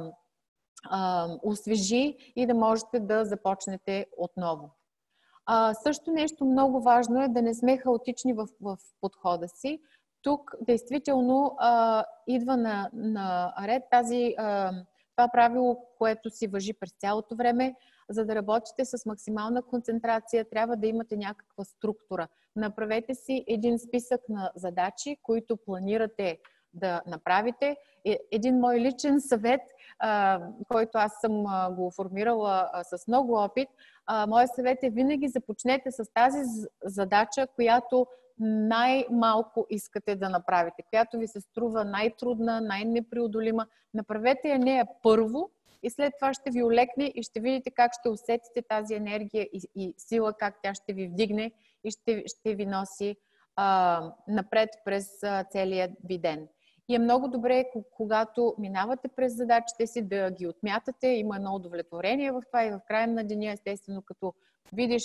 а, освежи и да можете да започнете отново. А, също нещо много важно е да не сме хаотични в, в подхода си. Тук действително а, идва на, на ред тази, а, това правило, което си важи през цялото време. За да работите с максимална концентрация, трябва да имате някаква структура. Направете си един списък на задачи, които планирате да направите. Един мой личен съвет, а, който аз съм а, го формирала а, с много опит, а, моят съвет е: винаги започнете с тази задача, която най-малко искате да направите, която ви се струва най-трудна, най-непреодолима. Направете я нея първо и след това ще ви олекне и ще видите как ще усетите тази енергия и, и сила, как тя ще ви вдигне и ще, ще ви носи а, напред през а, целия ви ден. И е много добре, когато минавате през задачите си, да ги отмятате. Има едно удовлетворение в това и в края на деня, естествено, като видиш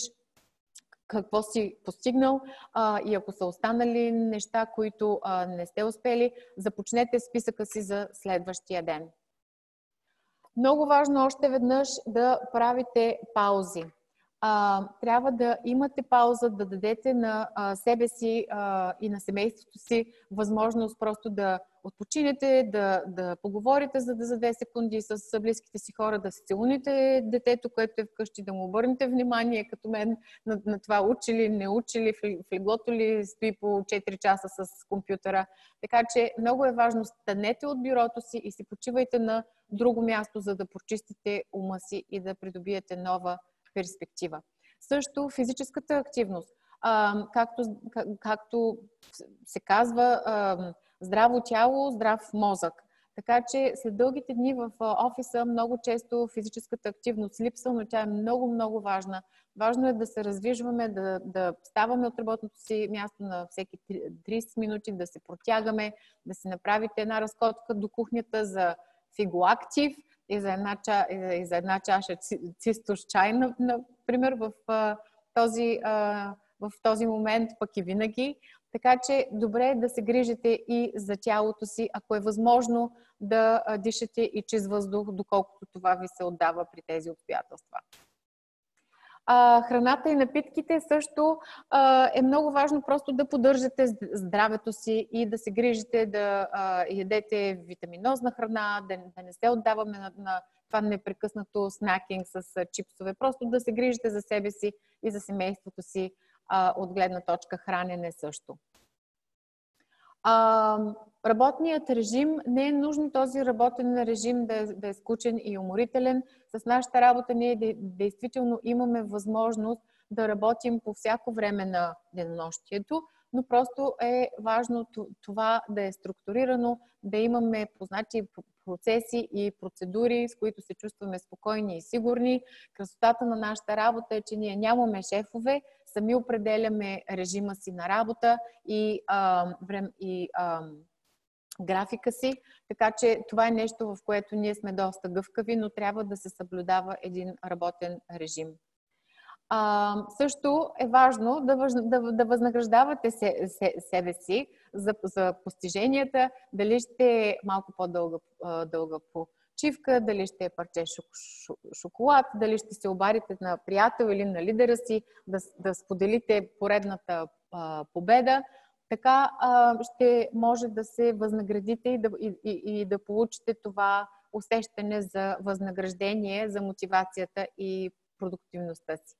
какво си постигнал а, и ако са останали неща, които а, не сте успели, започнете списъка си за следващия ден. Много важно още веднъж да правите паузи. А, трябва да имате пауза, да дадете на а, себе си а, и на семейството си възможност просто да отпочинете, да, да поговорите за, за две секунди с близките си хора, да се целуните детето, което е вкъщи, да му обърнете внимание, като мен, на, на това учи ли, не учи ли, в леглото ли спи по четири часа с компютъра. Така че много е важно, станете от бюрото си и си почивайте на друго място, за да почистите ума си и да придобиете нова перспектива. Също физическата активност. А, както, как, както се казва, а, здраво тяло, здрав мозък. Така че след дългите дни в офиса много често физическата активност липсва, но тя е много, много важна. Важно е да се раздвижваме, да, да ставаме от работното си място на всеки трийсет минути, да се протягаме, да си направите една разходка до кухнята за фигоактив и за една, ча, и за една чаша чистост чай, например, в този, а, в този момент, пък и винаги. Така че добре е да се грижите и за тялото си, ако е възможно да дишате и чист въздух, доколкото това ви се отдава при тези обстоятелства. А, храната и напитките също а, е много важно просто да поддържате здравето си и да се грижите да а, ядете витаминозна храна, да, да не се отдаваме на, на това непрекъснато снакинг с а, чипсове. Просто да се грижите за себе си и за семейството си а, от гледна точка хранене също. А, работният режим, не е нужно този работен режим да е, да е скучен и уморителен. С нашата работа ние действително имаме възможност да работим по всяко време на денонощието, но просто е важно това да е структурирано, да имаме познати процеси и процедури, с които се чувстваме спокойни и сигурни. Красотата на нашата работа е, че ние нямаме шефове, сами определяме режима си на работа и, а, врем, и а, графика си, така че това е нещо, в което ние сме доста гъвкави, но трябва да се съблюдава един работен режим. А, също е важно да, въз, да, да възнаграждавате се, се, себе си за, за постиженията, дали ще е малко по-дълга дълга почивка, дали ще е парче шок, шок, шоколад, дали ще се обадите на приятел или на лидера си, да, да споделите поредната а, победа. Така а, ще може да се възнаградите и да, и, и, и да получите това усещане за възнаграждение, за мотивацията и продуктивността си.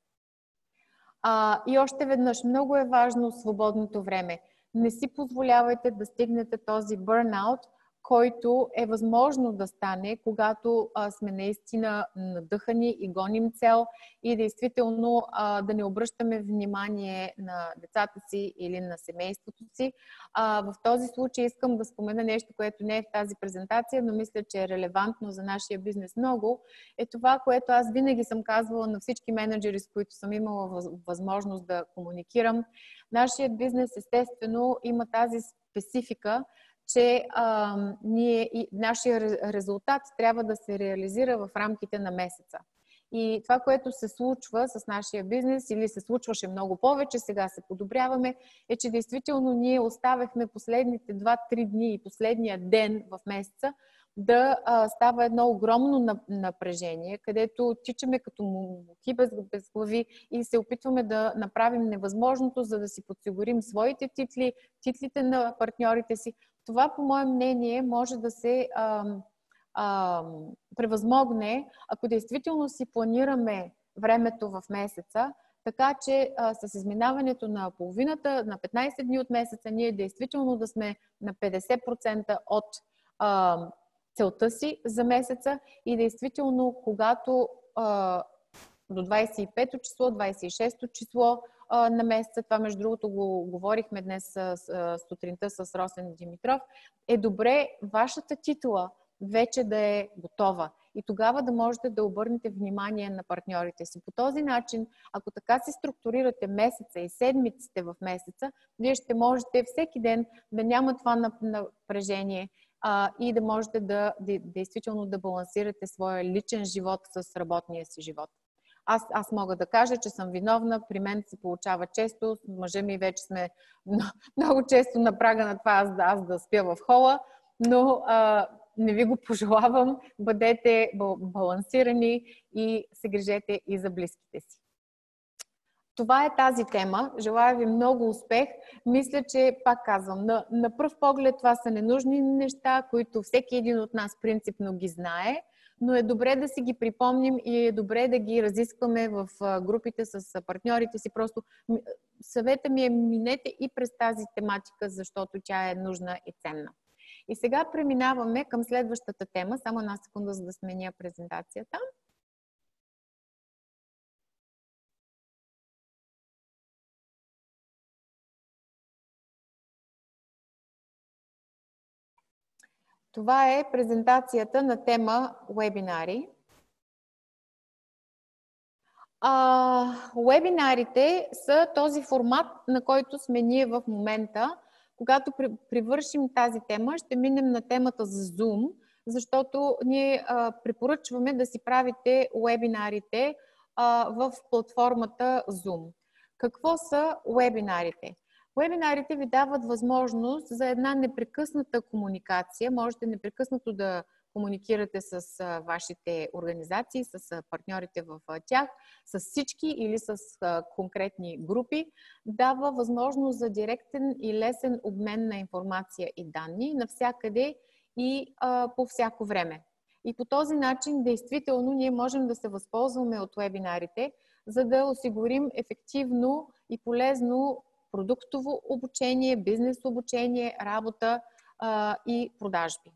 А, и още веднъж, много е важно свободното време. Не си позволявайте да стигнете този бърнаут, който е възможно да стане, когато а, сме наистина надъхани и гоним цел и действително а, да не обръщаме внимание на децата си или на семейството си. А, в този случай искам да спомена нещо, което не е в тази презентация, но мисля, че е релевантно за нашия бизнес много. Е това, което аз винаги съм казвала на всички менеджери, с които съм имала възможност да комуникирам. Нашият бизнес естествено има тази специфика, че а, ние, и нашия резултат трябва да се реализира в рамките на месеца. И това, което се случва с нашия бизнес, или се случваше много повече, сега се подобряваме, е, че действително ние оставяхме последните два-три дни и последния ден в месеца да а, става едно огромно напрежение, където тичаме като мухи без, без глави и се опитваме да направим невъзможното, за да си подсигурим своите титли, титлите на партньорите си. Това, по мое мнение, може да се а, а, превъзмогне, ако действително си планираме времето в месеца, така че а, с изминаването на половината, на петнайсет дни от месеца, ние действително да сме на петдесет процента от а, целта си за месеца и действително, когато а, до двайсет и пето число, двайсет и шесто число а, на месеца, това между другото го говорихме днес с, с, сутринта с Росен Димитров, е добре вашата титла вече да е готова и тогава да можете да обърнете внимание на партньорите си. По този начин, ако така си структурирате месеца и седмиците в месеца, вие ще можете всеки ден да няма това напрежение а, и да можете да, да действително да балансирате своя личен живот с работния си живот. Аз, аз мога да кажа, че съм виновна, при мен се получава често, мъжа ми вече сме много често на прага на това аз, аз да спя в хола, но а, не ви го пожелавам, бъдете балансирани и се грижете и за близките си. Това е тази тема. Желая ви много успех. Мисля, че, пак казвам, на, на пръв поглед това са ненужни неща, които всеки един от нас принципно ги знае, но е добре да си ги припомним и е добре да ги разискваме в групите с партньорите си. Просто съвета ми е, минете и през тази тематика, защото тя е нужна и ценна. И сега преминаваме към следващата тема. Само една секунда, за да сменя презентацията. Това е презентацията на тема вебинари. А, вебинарите са този формат, на който сме ние в момента. Когато привършим тази тема, ще минем на темата за Zoom, защото ние а, препоръчваме да си правите вебинарите а, в платформата Zoom. Какво са вебинарите? Вебинарите ви дават възможност за една непрекъсната комуникация. Можете непрекъснато да комуникирате с вашите организации, с партньорите в тях, с всички или с конкретни групи. Дава възможност за директен и лесен обмен на информация и данни навсякъде и а, по всяко време. И по този начин, действително, ние можем да се възползваме от вебинарите, за да осигурим ефективно и полезно продуктово обучение, бизнес обучение, работа а, и продажби.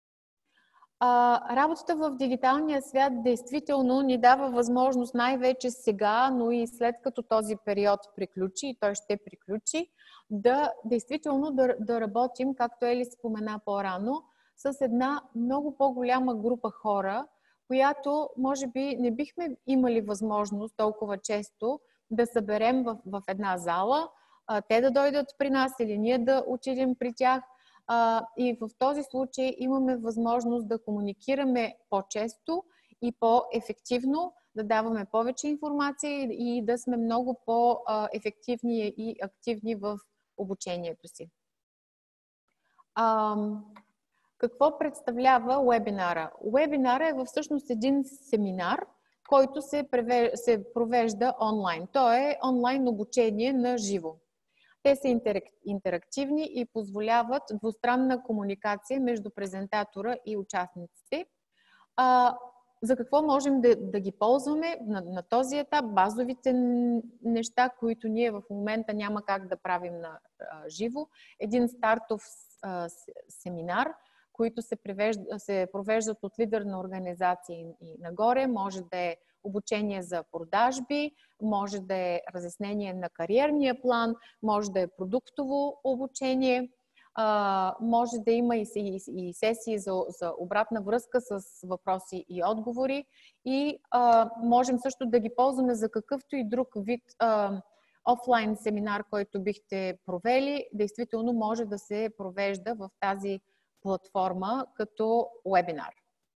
А, работата в дигиталния свят действително ни дава възможност най-вече сега, но и след като този период приключи, и той ще приключи, да действително да, да работим, както Ели спомена по-рано, с една много по-голяма група хора, която може би не бихме имали възможност толкова често да съберем в, в една зала, а, те да дойдат при нас или ние да отидем при тях. А, и в този случай имаме възможност да комуникираме по-често и по-ефективно, да даваме повече информация и да сме много по-ефективни и активни в обучението си. А, какво представлява вебинара? Вебинара е всъщност един семинар, който се, превежда, се провежда онлайн. То е онлайн обучение на живо. Те са интерактивни и позволяват двустранна комуникация между презентатора и участниците. А, за какво можем да, да ги ползваме на, на този етап? Базовите неща, които ние в момента няма как да правим на а, живо. Един стартов а, семинар, които се, превежда, се провеждат от лидер на организация и, и нагоре. Може да е обучение за продажби, може да е разяснение на кариерния план, може да е продуктово обучение, а, може да има и, и, и сесии за, за обратна връзка с въпроси и отговори и а, можем също да ги ползваме за какъвто и друг вид а, офлайн семинар, който бихте провели. Действително може да се провежда в тази платформа като вебинар.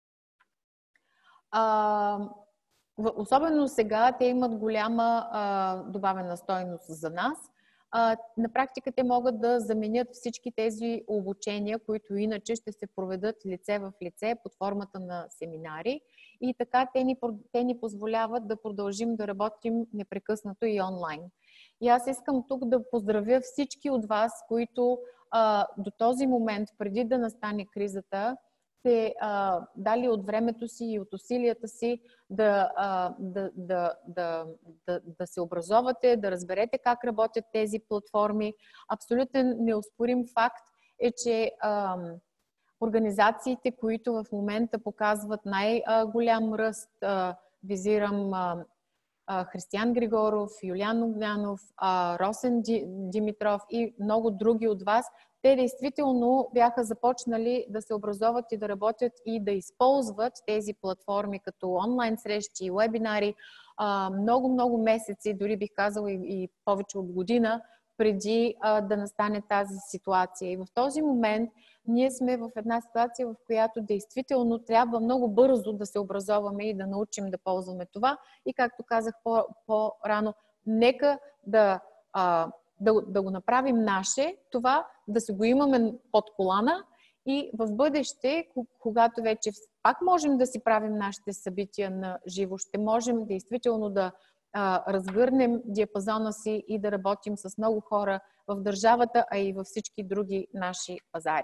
А, Особено сега те имат голяма а, добавена стойност за нас. А, на практика те могат да заменят всички тези обучения, които иначе ще се проведат лице в лице под формата на семинари. И така те ни, те ни позволяват да продължим да работим непрекъснато и онлайн. И аз искам тук да поздравя всички от вас, които а, до този момент, преди да настане кризата, сте а, дали от времето си и от усилията си да, а, да, да, да, да, да се образовате, да разберете как работят тези платформи. Абсолютен неоспорим факт е, че а, организациите, които в момента показват най-голям ръст, а, визирам а, а, Християн Григоров, Юлиан Огнянов, а, Росен Димитров и много други от вас, те действително бяха започнали да се образоват и да работят и да използват тези платформи като онлайн срещи и вебинари много-много месеци, дори бих казала и, и повече от година, преди а, да настане тази ситуация. И в този момент ние сме в една ситуация, в която действително трябва много бързо да се образоваме и да научим да ползваме това. И както казах по, по-рано, нека да... А, Да, да го направим наше, това да се го имаме под колана и в бъдеще, когато вече пак можем да си правим нашите събития на живо, ще можем действително да а, разгърнем диапазона си и да работим с много хора в държавата, а и във всички други наши пазари.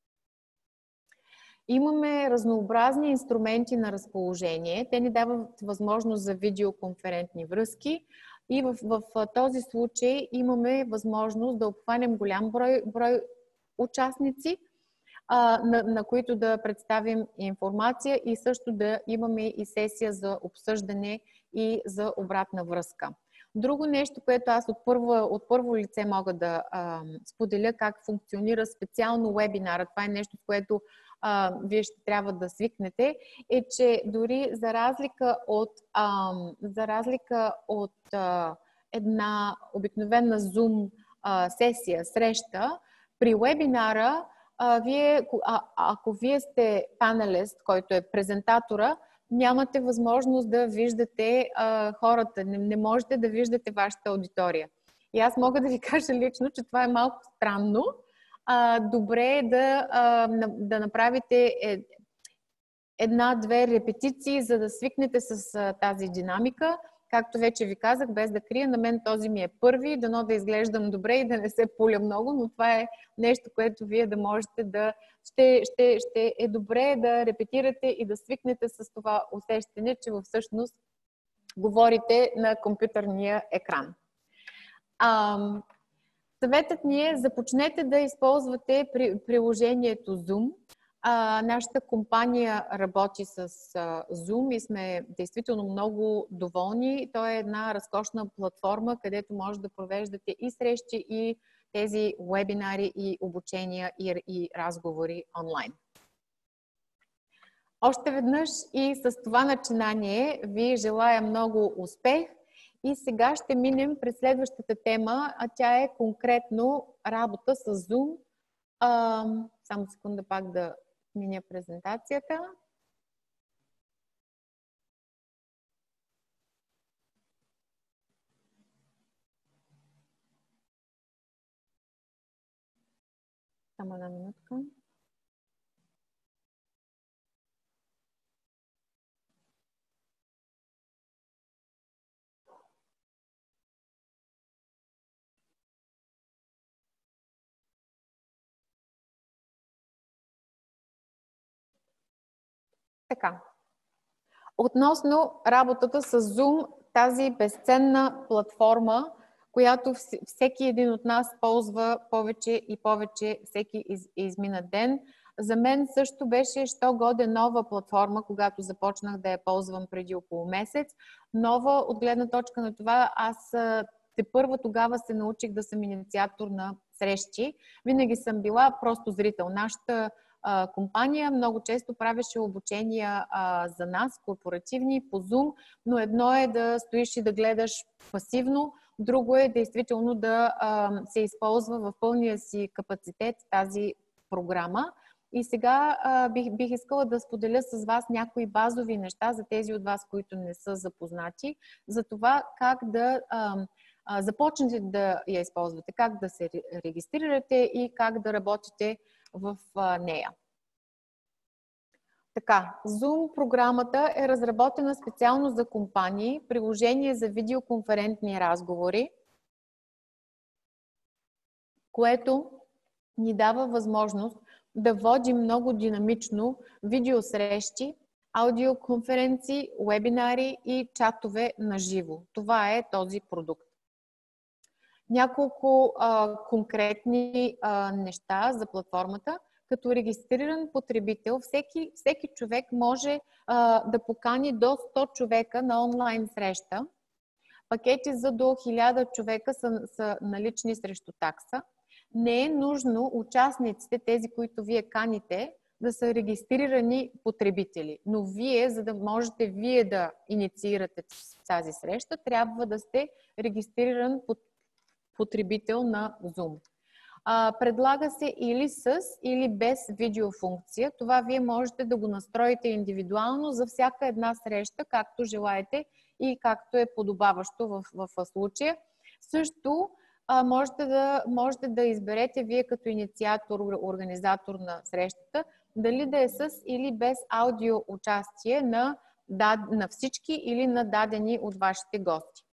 Имаме разнообразни инструменти на разположение. Те ни дават възможност за видеоконферентни връзки. И в, в, в този случай имаме възможност да обхванем голям брой, брой участници, а, на, на които да представим информация и също да имаме и сесия за обсъждане и за обратна връзка. Друго нещо, което аз от първо, от първо лице мога да а, споделя как функционира специално вебинара, това е нещо, с което а, вие ще трябва да свикнете, е, че дори за разлика от, а, за разлика от а, една обикновена Zoom а, сесия, среща, при вебинара, а, вие, а, ако вие сте панелист, който е презентатора, нямате възможност да виждате а, хората, не, не можете да виждате вашата аудитория. И аз мога да ви кажа лично, че това е малко странно. А, добре е да, а, да направите е, една-две репетиции, за да свикнете с а, тази динамика. Както вече ви казах, без да крия, на мен този ми е първи, дано да изглеждам добре и да не се пуля много, но това е нещо, което вие да можете да... Ще, ще, ще е добре да репетирате и да свикнете с това усещане, че всъщност говорите на компютърния екран. Ам, съветът ни е, започнете да използвате при, приложението Zoom. А, нашата компания работи с а, Zoom и сме действително много доволни. То е една разкошна платформа, където може да провеждате и срещи, и тези вебинари, и обучения, и, и разговори онлайн. Още веднъж и с това начинание ви желая много успех и сега ще минем през следващата тема, а тя е конкретно работа с Zoom. А, само секунда пак да миня презентацията. Само една минутка. Така. Относно работата с Zoom, тази безценна платформа, която всеки един от нас ползва повече и повече всеки из, измина ден. За мен също беше що годе нова платформа, когато започнах да я ползвам преди около месец. Нова от гледна точка на това, аз тепърва тогава се научих да съм инициатор на срещи. Винаги съм била просто зрител. Нашата а, компания много често правеше обучения а, за нас, корпоративни, по Zoom, но едно е да стоиш и да гледаш пасивно, друго е действително да а, се използва в пълния си капацитет тази програма. И сега а, бих, бих искала да споделя с вас някои базови неща за тези от вас, които не са запознати, за това как да а, а, започнете да я използвате, как да се регистрирате и как да работите в а, нея. Така, Zoom програмата е разработена специално за компании, приложение за видеоконферентни разговори, което ни дава възможност да водим много динамично видеосрещи, аудиоконференции, вебинари и чатове на живо. Това е този продукт. Няколко а, конкретни а, неща за платформата. Като регистриран потребител, всеки, всеки човек може а, да покани до сто човека на онлайн среща. Пакети за до хиляда човека са, са налични срещу такса. Не е нужно участниците, тези, които вие каните, да са регистрирани потребители. Но вие, за да можете вие да инициирате тази среща, трябва да сте регистриран потребител на Zoom. А, предлага се или с, или без видеофункция. Това вие можете да го настроите индивидуално за всяка една среща, както желаете и както е подобаващо в, в, в случая. Също а, можете, да, можете да изберете вие като инициатор, организатор на срещата, дали да е с или без аудио участие на, на всички или на дадени от вашите гости.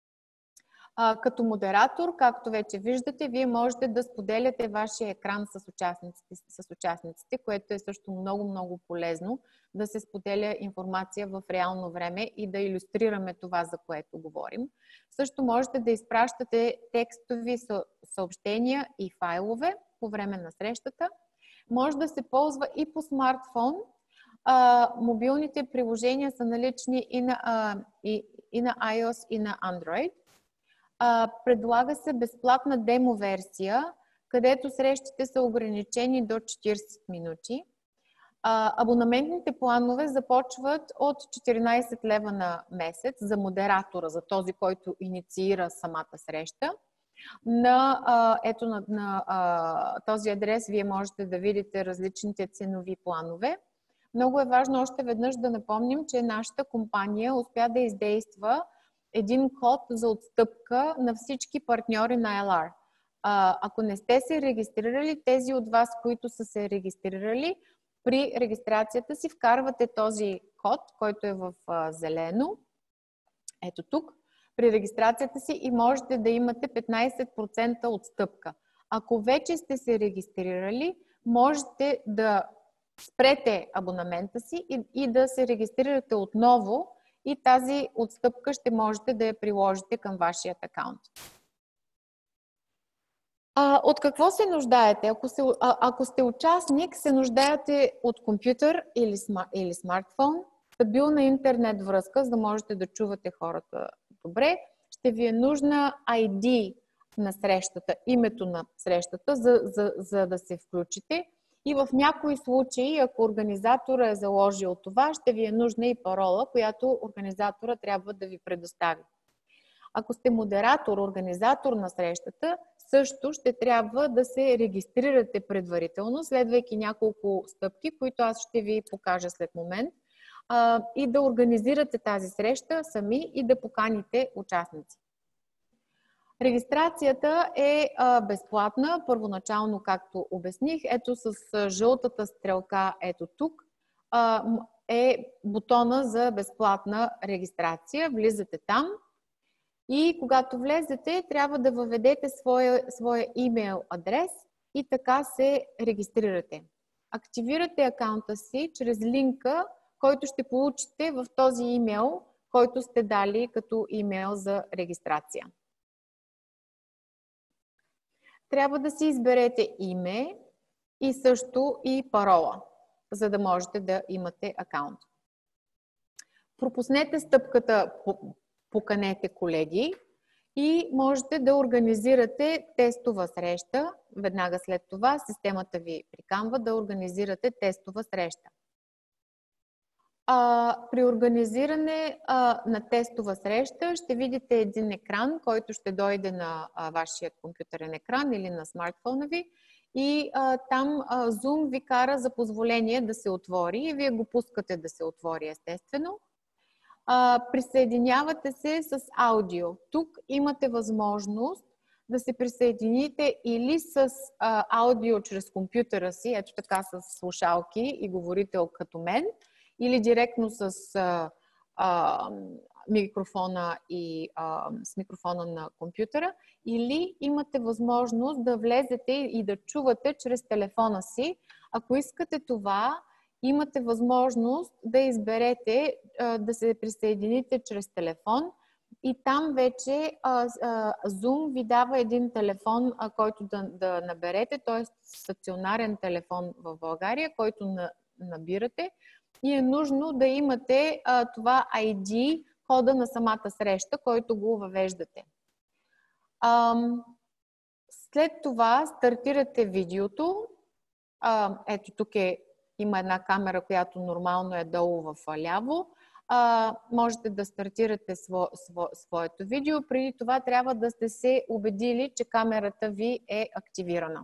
А, като модератор, както вече виждате, вие можете да споделяте вашия екран с участниците, с участниците, което е също много-много полезно да се споделя информация в реално време и да илюстрираме това, за което говорим. Също можете да изпращате текстови съобщения и файлове по време на срещата. Може да се ползва и по смартфон. А, мобилните приложения са налични и на, а, и, и на iOS, и на Android. Uh, предлага се безплатна демо версия, където срещите са ограничени до четирийсет минути. Uh, абонаментните планове започват от четиринайсет лева на месец за модератора, за този, който инициира самата среща. На, uh, ето на, на uh, този адрес вие можете да видите различните ценови планове. Много е важно още веднъж да напомним, че нашата компания успя да издейства един код за отстъпка на всички партньори на ел ар. А, ако не сте се регистрирали, тези от вас, които са се регистрирали, при регистрацията си вкарвате този код, който е в а, зелено. Ето тук. При регистрацията си и можете да имате петнайсет процента отстъпка. Ако вече сте се регистрирали, можете да спрете абонамента си и, и да се регистрирате отново и тази отстъпка ще можете да я приложите към вашия акаунт. А, от какво се нуждаете? Ако, се, а, ако сте участник, се нуждаете от компютър или, смар, или смартфон, стабилна интернет връзка, за да можете да чувате хората добре. Ще ви е нужна ай ди на срещата, името на срещата, за, за, за да се включите. И в някои случаи, ако организатора е заложил това, ще ви е нужна и парола, която организатора трябва да ви предостави. Ако сте модератор, организатор на срещата, също ще трябва да се регистрирате предварително, следвайки няколко стъпки, които аз ще ви покажа след момент, и да организирате тази среща сами и да поканите участници. Регистрацията е а, безплатна, първоначално, както обясних. Ето с жълтата стрелка, ето тук, а, е бутона за безплатна регистрация. Влизате там и когато влезете, трябва да въведете своя, своя имейл адрес и така се регистрирате. Активирате акаунта си чрез линка, който ще получите в този имейл, който сте дали като имейл за регистрация. Трябва да си изберете име и също и парола, за да можете да имате акаунт. Пропуснете стъпката поканете колеги и можете да организирате тестова среща. Веднага след това системата ви приканва да организирате тестова среща. А, при организиране а, на тестова среща ще видите един екран, който ще дойде на а, вашия компютърен екран или на смартфона ви и а, там а, Zoom ви кара за позволение да се отвори и вие го пускате да се отвори естествено. А, присъединявате се с аудио. Тук имате възможност да се присъедините или с а, аудио чрез компютъра си, ето така с слушалки и говорител като мен, или директно с а, а, микрофона и а, с микрофона на компютъра, или имате възможност да влезете и да чувате чрез телефона си. Ако искате това, имате възможност да изберете а, да се присъедините чрез телефон и там вече а, а, Zoom ви дава един телефон, а, който да, да наберете, т.е. стационарен телефон в България, който на, набирате. И е нужно да имате а, това ай ди, кода на самата среща, който го въвеждате. А, след това стартирате видеото. А, ето тук е, има една камера, която нормално е долу в ляво. А, можете да стартирате сво, сво, своето видео. Преди това трябва да сте се убедили, че камерата ви е активирана.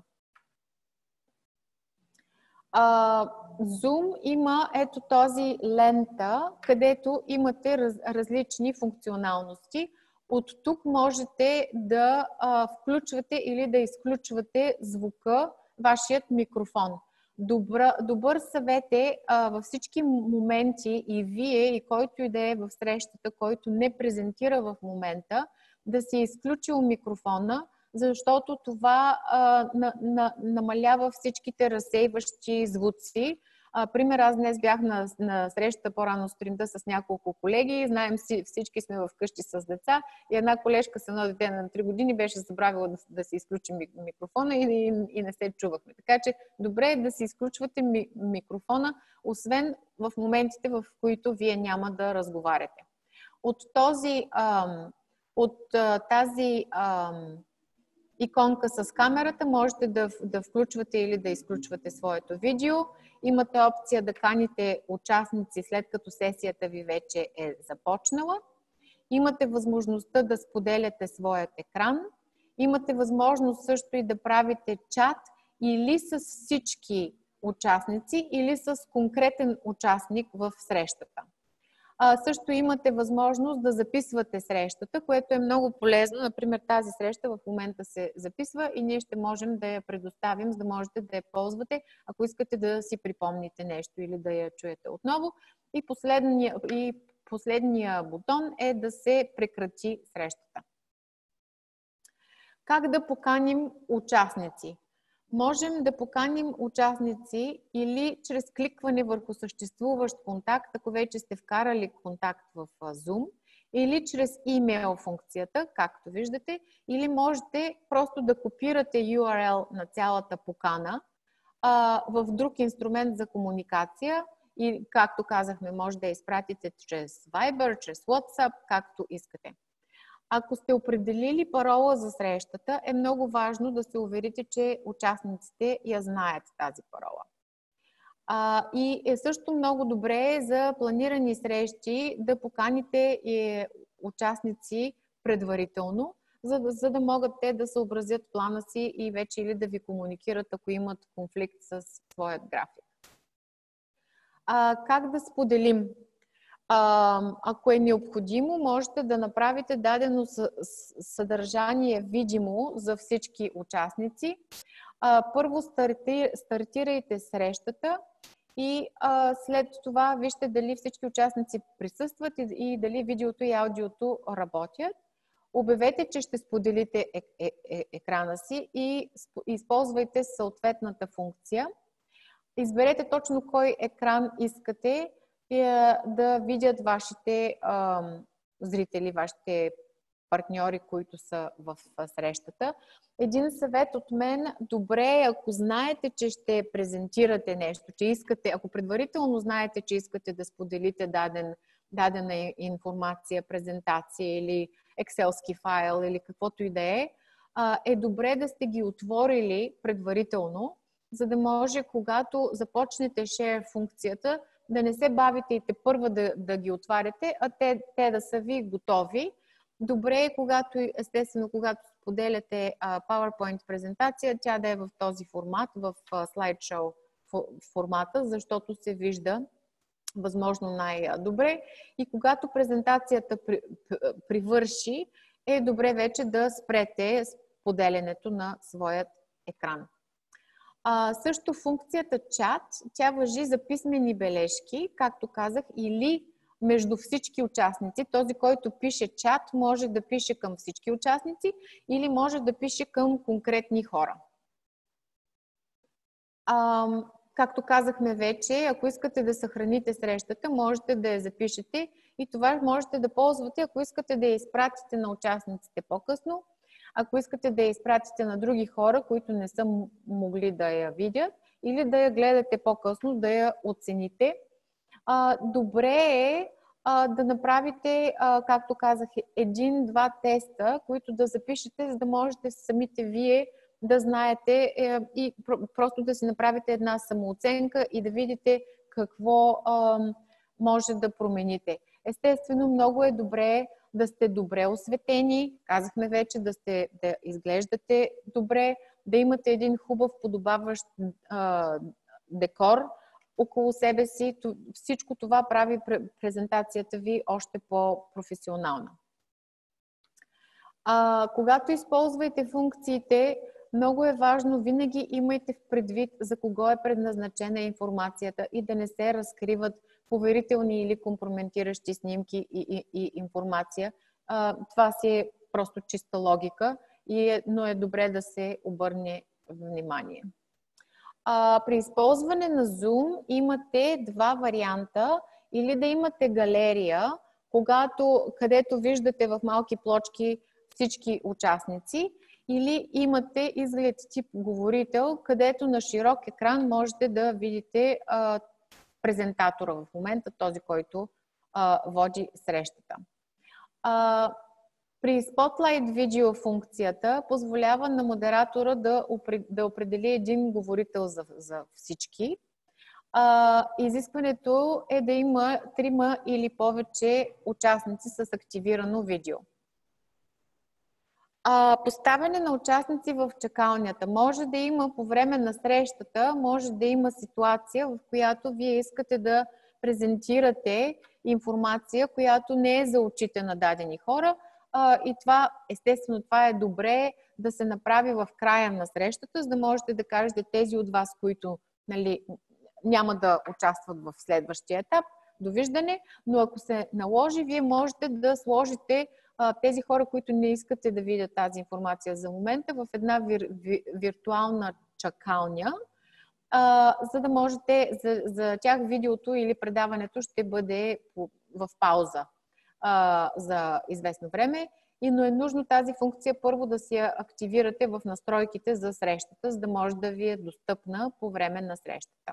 Uh, Zoom има ето този лента, където имате раз, различни функционалности. От тук можете да uh, включвате или да изключвате звука, вашият микрофон. Добър, добър съвет е uh, във всички моменти и вие, и който и да е в срещата, който не презентира в момента, да си е изключил микрофона, защото това а, на, на, намалява всичките разсейващи звуци. А, пример, аз днес бях на, на среща по-рано сутринта с няколко колеги, знаем всички сме вкъщи с деца и една колежка с едно дете на три години беше забравила да, да си изключи микрофона и, и, и не се чувахме. Така че добре е да си изключвате ми, микрофона, освен в моментите, в които вие няма да разговаряте. От, този, ам, от а, тази ам, иконка с камерата можете да, да включвате или да изключвате своето видео. Имате опция да каните участници след като сесията ви вече е започнала. Имате възможността да споделяте своят екран. Имате възможност също и да правите чат или с всички участници или с конкретен участник в срещата. А, също имате възможност да записвате срещата, което е много полезно. Например, тази среща в момента се записва и ние ще можем да я предоставим, за да можете да я ползвате, ако искате да си припомните нещо или да я чуете отново. И последния, и последния бутон е да се прекрати срещата. Как да поканим участници? Можем да поканим участници или чрез кликване върху съществуващ контакт, ако вече сте вкарали контакт в Zoom, или чрез имейл функцията, както виждате, или можете просто да копирате ю ар ел на цялата покана а, в друг инструмент за комуникация и, както казахме, може да я изпратите чрез Viber, чрез WhatsApp, както искате. Ако сте определили парола за срещата, е много важно да се уверите, че участниците я знаят тази парола. А, и е също много добре за планирани срещи да поканите и участници предварително, за да, за да могат те да съобразят плана си и вече или да ви комуникират, ако имат конфликт с своят график. А, как да споделим? А, ако е необходимо, можете да направите дадено съдържание видимо за всички участници. А, първо старти, стартирайте срещата и а, след това вижте дали всички участници присъстват и, и дали видеото и аудиото работят. Обявете, че ще споделите е, е, е, екрана си и използвайте съответната функция. Изберете точно кой екран искате да видят вашите а, зрители, вашите партньори, които са в срещата. Един съвет от мен: добре е, ако знаете, че ще презентирате нещо, че искате, ако предварително знаете, че искате да споделите даден, дадена информация, презентация или екселски файл или каквото и да е, е добре да сте ги отворили предварително, за да може, когато започнете share функцията, да не се бавите и те първа да, да ги отваряте, а те, те да са ви готови. Добре е, когато, естествено, когато споделяте а, PowerPoint презентация, тя да е в този формат, в слайдшоу формата, защото се вижда възможно най-добре. И когато презентацията при, привърши, е добре вече да спрете споделянето на своят екран. А, също функцията чат, тя важи за писмени бележки, както казах, или между всички участници. Този, който пише чат, може да пише към всички участници или може да пише към конкретни хора. А, както казахме вече, ако искате да съхраните срещата, можете да я запишете и това можете да ползвате, ако искате да я изпратите на участниците по-късно. Ако искате да я изпратите на други хора, които не са могли да я видят, или да я гледате по-късно, да я оцените. А, добре е а, да направите, а, както казах, един-два теста, които да запишете, за да можете самите вие да знаете е, и про- просто да си направите една самооценка и да видите какво а, може да промените. Естествено, много е добре да сте добре осветени, казахме вече, да, сте, да изглеждате добре, да имате един хубав, подобаващ а, декор около себе си. Всичко това прави презентацията ви още по-професионална. А, когато използвате функциите, много е важно, винаги имайте в предвид за кого е предназначена информацията и да не се разкриват поверителни или компрометиращи снимки и, и, и информация. А, това си е просто чиста логика, и е, но е добре да се обърне внимание. А, при използване на Zoom имате два варианта. Или да имате галерия, когато, където виждате в малки плочки всички участници, или имате изглед тип говорител, където на широк екран можете да видите а, презентатора в момента, този, който а, води срещата. А, при Spotlight видео функцията позволява на модератора да, да определи един говорител за, за всички. А, изискването е да има трима или повече участници с активирано видео. А, поставяне на участници в чакалнята. Може да има по време на срещата, може да има ситуация, в която вие искате да презентирате информация, която не е за очите на дадени хора. А, и това, естествено, това е добре да се направи в края на срещата, за да можете да кажете тези от вас, които, нали, няма да участват в следващия етап. Довиждане, но ако се наложи, вие можете да сложите а, тези хора, които не искате да видят тази информация за момента, в една вир, ви, виртуална чакалня, а, за да можете, за, за тях видеото или предаването ще бъде по, в пауза а, за известно време. И, но е нужно тази функция първо да си я активирате в настройките за срещата, за да може да ви е достъпна по време на срещата.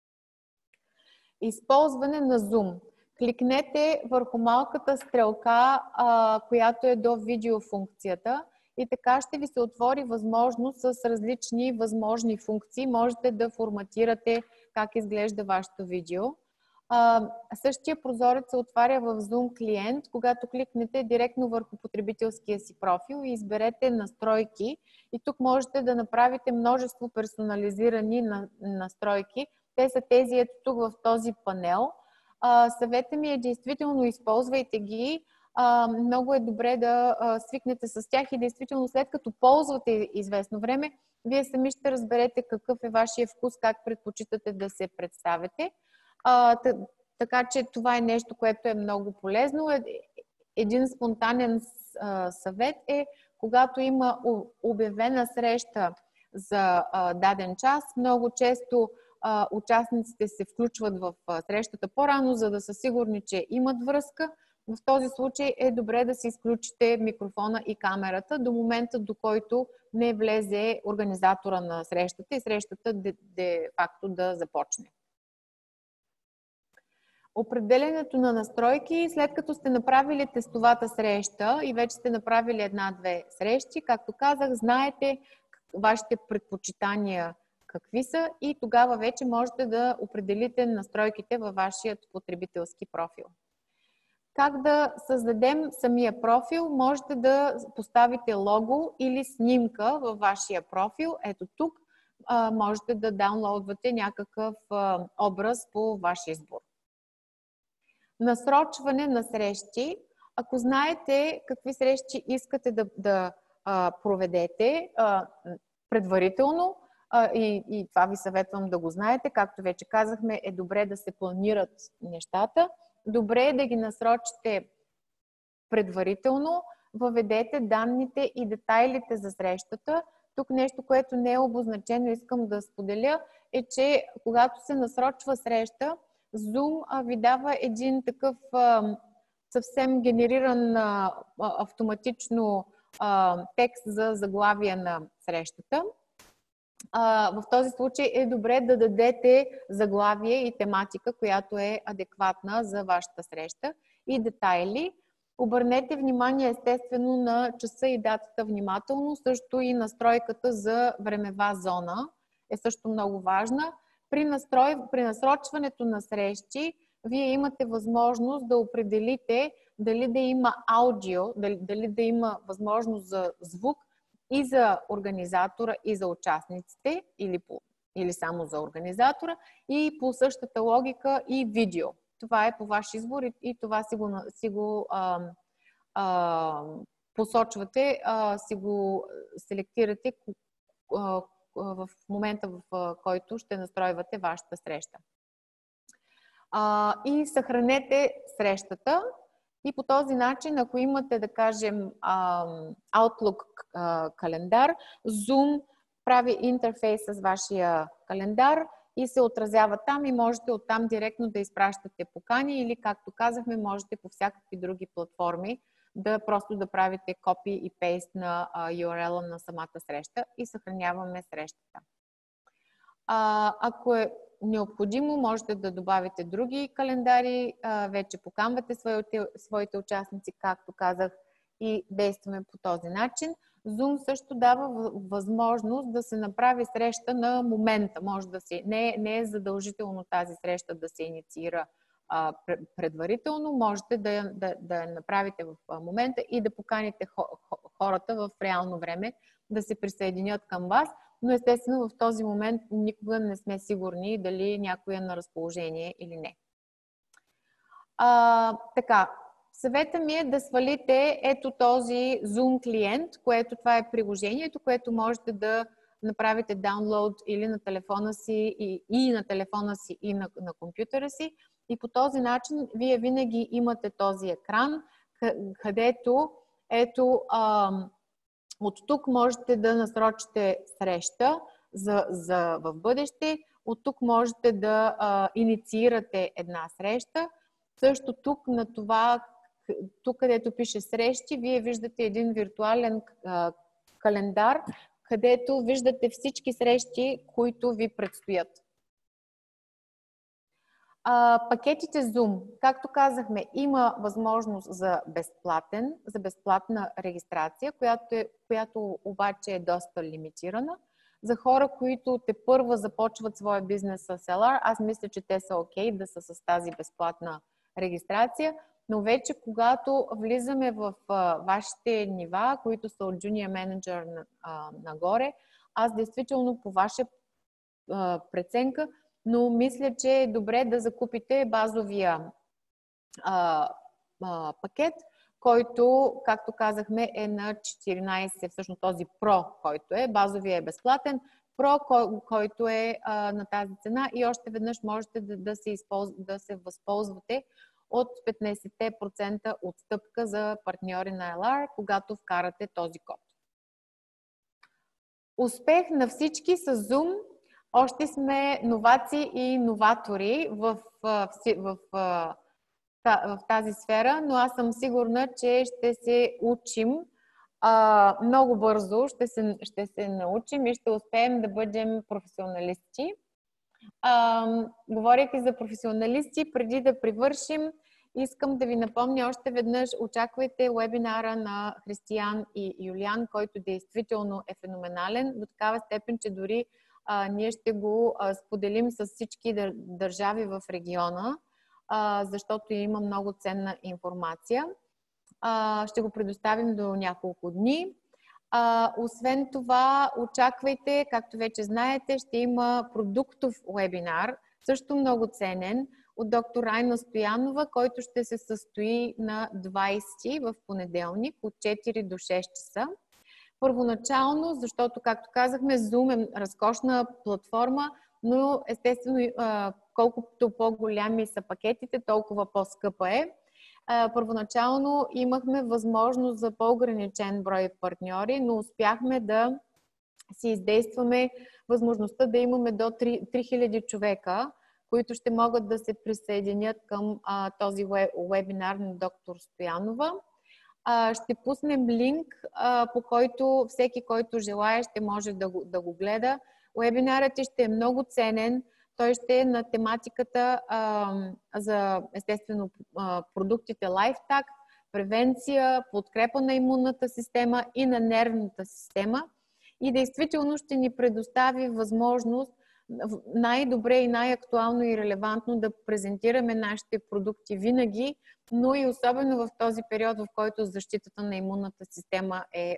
Използване на Zoom. Кликнете върху малката стрелка, а, която е до видеофункцията, и така ще ви се отвори възможност с различни възможни функции. Можете да форматирате как изглежда вашето видео. А, същия прозорец се отваря в Zoom клиент, когато кликнете директно върху потребителския си профил и изберете настройки. И тук можете да направите множество персонализирани на, настройки. Те са тези ето тук в този панел. А, съветът ми е действително използвайте ги. А, много е добре да а, свикнете с тях и действително след като ползвате известно време, вие сами ще разберете какъв е вашия вкус, как предпочитате да се представите. А, така че това е нещо, което е много полезно. Един спонтанен а, съвет е, когато има обявена среща за а, даден час, много често а, участниците се включват в а, срещата по-рано, за да са сигурни, че имат връзка. В този случай е добре да си изключите микрофона и камерата до момента, до който не влезе организатора на срещата и срещата де-факто да започне. Определенето на настройки. След като сте направили тестовата среща и вече сте направили една-две срещи, както казах, знаете вашите предпочитания какви са и тогава вече можете да определите настройките във вашия потребителски профил. Как да създадем самия профил? Можете да поставите лого или снимка във вашия профил. Ето тук а, можете да даунлоудвате някакъв а, образ по ваш избор. Насрочване на срещи. Ако знаете какви срещи искате да, да а, проведете а, предварително, а, и, и това ви съветвам да го знаете, както вече казахме, е добре да се планират нещата. Добре е да ги насрочите предварително, въведете данните и детайлите за срещата. Тук нещо, което не е обозначено, искам да споделя, е, че когато се насрочва среща, Zoom ви дава един такъв а, съвсем генериран а, автоматично а, текст за заглавие на срещата. А, в този случай е добре да дадете заглавие и тематика, която е адекватна за вашата среща и детайли. Обърнете внимание естествено на часа и датата внимателно, също и настройката за времева зона е също много важна. При, настрой, при насрочването на срещи, вие имате възможност да определите дали да има аудио, дали, дали да има възможност за звук и за организатора, и за участниците, или, по, или само за организатора, и по същата логика и видео. Това е по ваш избор и, и това си го, си го а, а, посочвате, а, си го селектирате а, в момента, в който ще настройвате вашата среща. А, и съхранете срещата. И по този начин, ако имате, да кажем, Outlook календар, Zoom прави интерфейс с вашия календар и се отразява там и можете оттам директно да изпращате покани или, както казахме, можете по всякакви други платформи да просто да правите копи и пейст на ю ар ел-а на самата среща и съхраняваме срещата. А, ако е необходимо, можете да добавите други календари, а, вече поканвате своите, своите участници, както казах, и действаме по този начин. Zoom също дава възможност да се направи среща на момента. Може да се, не, не е задължително тази среща да се инициира а, предварително, можете да, да, да я направите в момента и да поканите хората в реално време да се присъединят към вас, но естествено в този момент никога не сме сигурни дали някой е на разположение или не. А, така, съвета ми е да свалите ето този Zoom клиент, което това е приложението, което можете да направите даунлоад или на телефона си, и, и на телефона си, и на, на компютъра си. И по този начин вие винаги имате този екран, където ето а, от тук можете да насрочите среща за, за в бъдеще. От тук можете да а, инициирате една среща. Също тук на това, тук където пише срещи, вие виждате един виртуален а, календар, където виждате всички срещи, които ви предстоят. А, пакетите Zoom, както казахме, има възможност за безплатен, за безплатна регистрация, която, е, която обаче е доста лимитирана. За хора, които тепърва започват своя бизнес с ел ар, аз мисля, че те са окей да са с тази безплатна регистрация, но вече когато влизаме в а, вашите нива, които са от Junior Manager на, а, нагоре, аз действително по ваша а, преценка, но мисля, че е добре да закупите базовия а, а, пакет, който, както казахме, е на четиринайсет, всъщност този Pro, който е, базовия е безплатен, Pro, кой, който е а, на тази цена и още веднъж можете да, да, се, използ... да се възползвате от петнайсет процента отстъпка за партньори на ел ар, когато вкарате този код. Успех на всички с Zoom! Още сме новаци и новатори в, в, в, в, в тази сфера, но аз съм сигурна, че ще се учим а, много бързо, ще се, ще се научим и ще успеем да бъдем професионалисти. А, говорейки за професионалисти, преди да привършим, искам да ви напомня още веднъж, очаквайте вебинара на Християн и Юлиан, който действително е феноменален, до такава степен, че дори а, ние ще го а, споделим с всички дър, държави в региона, а, защото има много ценна информация. А, ще го предоставим до няколко дни. А, освен това, очаквайте, както вече знаете, ще има продуктов вебинар, също много ценен, от доктор Райна Стоянова, който ще се състои на двайсети в понеделник от четири до шест часа. Първоначално, защото, както казахме, Zoom е разкошна платформа, но естествено, колкото по-голями са пакетите, толкова по-скъпа е. Първоначално имахме възможност за по-ограничен брой партньори, но успяхме да си издействаме възможността да имаме до три хиляди човека, които ще могат да се присъединят към а, този вебинар на доктор Стоянова. А, ще пуснем линк, а, по който всеки, който желая, ще може да го, да го гледа. Вебинарът ще е много ценен. Той ще е на тематиката а, за, естествено, а, продуктите LifeTac, превенция, подкрепа на имунната система и на нервната система. И действително ще ни предостави възможност най-добре и най-актуално и релевантно да презентираме нашите продукти винаги, но и особено в този период, в който защитата на имунната система е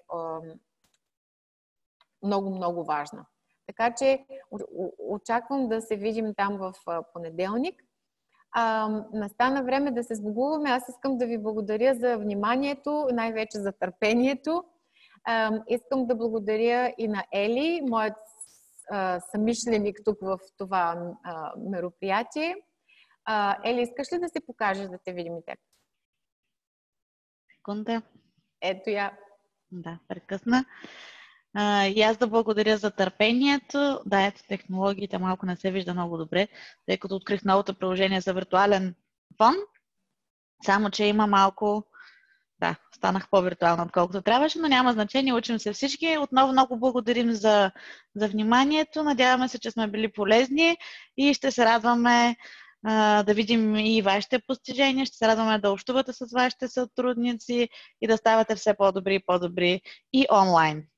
много-много важна. Така че очаквам да се видим там в понеделник. А, настана време да се сбогуваме. Аз искам да ви благодаря за вниманието, най-вече за търпението. А, искам да благодаря и на Ели, моят а, съмишленик тук в това а, мероприятие. А, Ели, искаш ли да се покажеш, да те видим и теб? Секунда. Ето я. Да, прекъсна. Uh, и аз да благодаря за търпението. Да, ето технологиите малко не се вижда много добре, тъй като открих новото приложение за виртуален фон. Само, че има малко... Да, станах по-виртуална, отколкото трябваше, но няма значение. Учим се всички. Отново много благодарим за, за вниманието. Надяваме се, че сме били полезни и ще се радваме uh, да видим и вашите постижения. Ще се радваме да общувате с вашите сътрудници и да ставате все по-добри и по-добри и онлайн.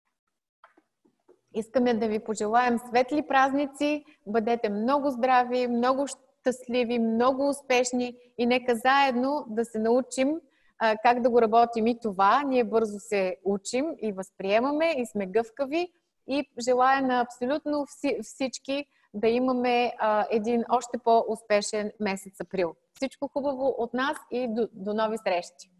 Искаме да ви пожелаем светли празници, бъдете много здрави, много щастливи, много успешни и нека заедно да се научим а, как да го работим и това. Ние бързо се учим и възприемаме и сме гъвкави и желая на абсолютно всички да имаме а, един още по-успешен месец април. Всичко хубаво от нас и до, до нови срещи!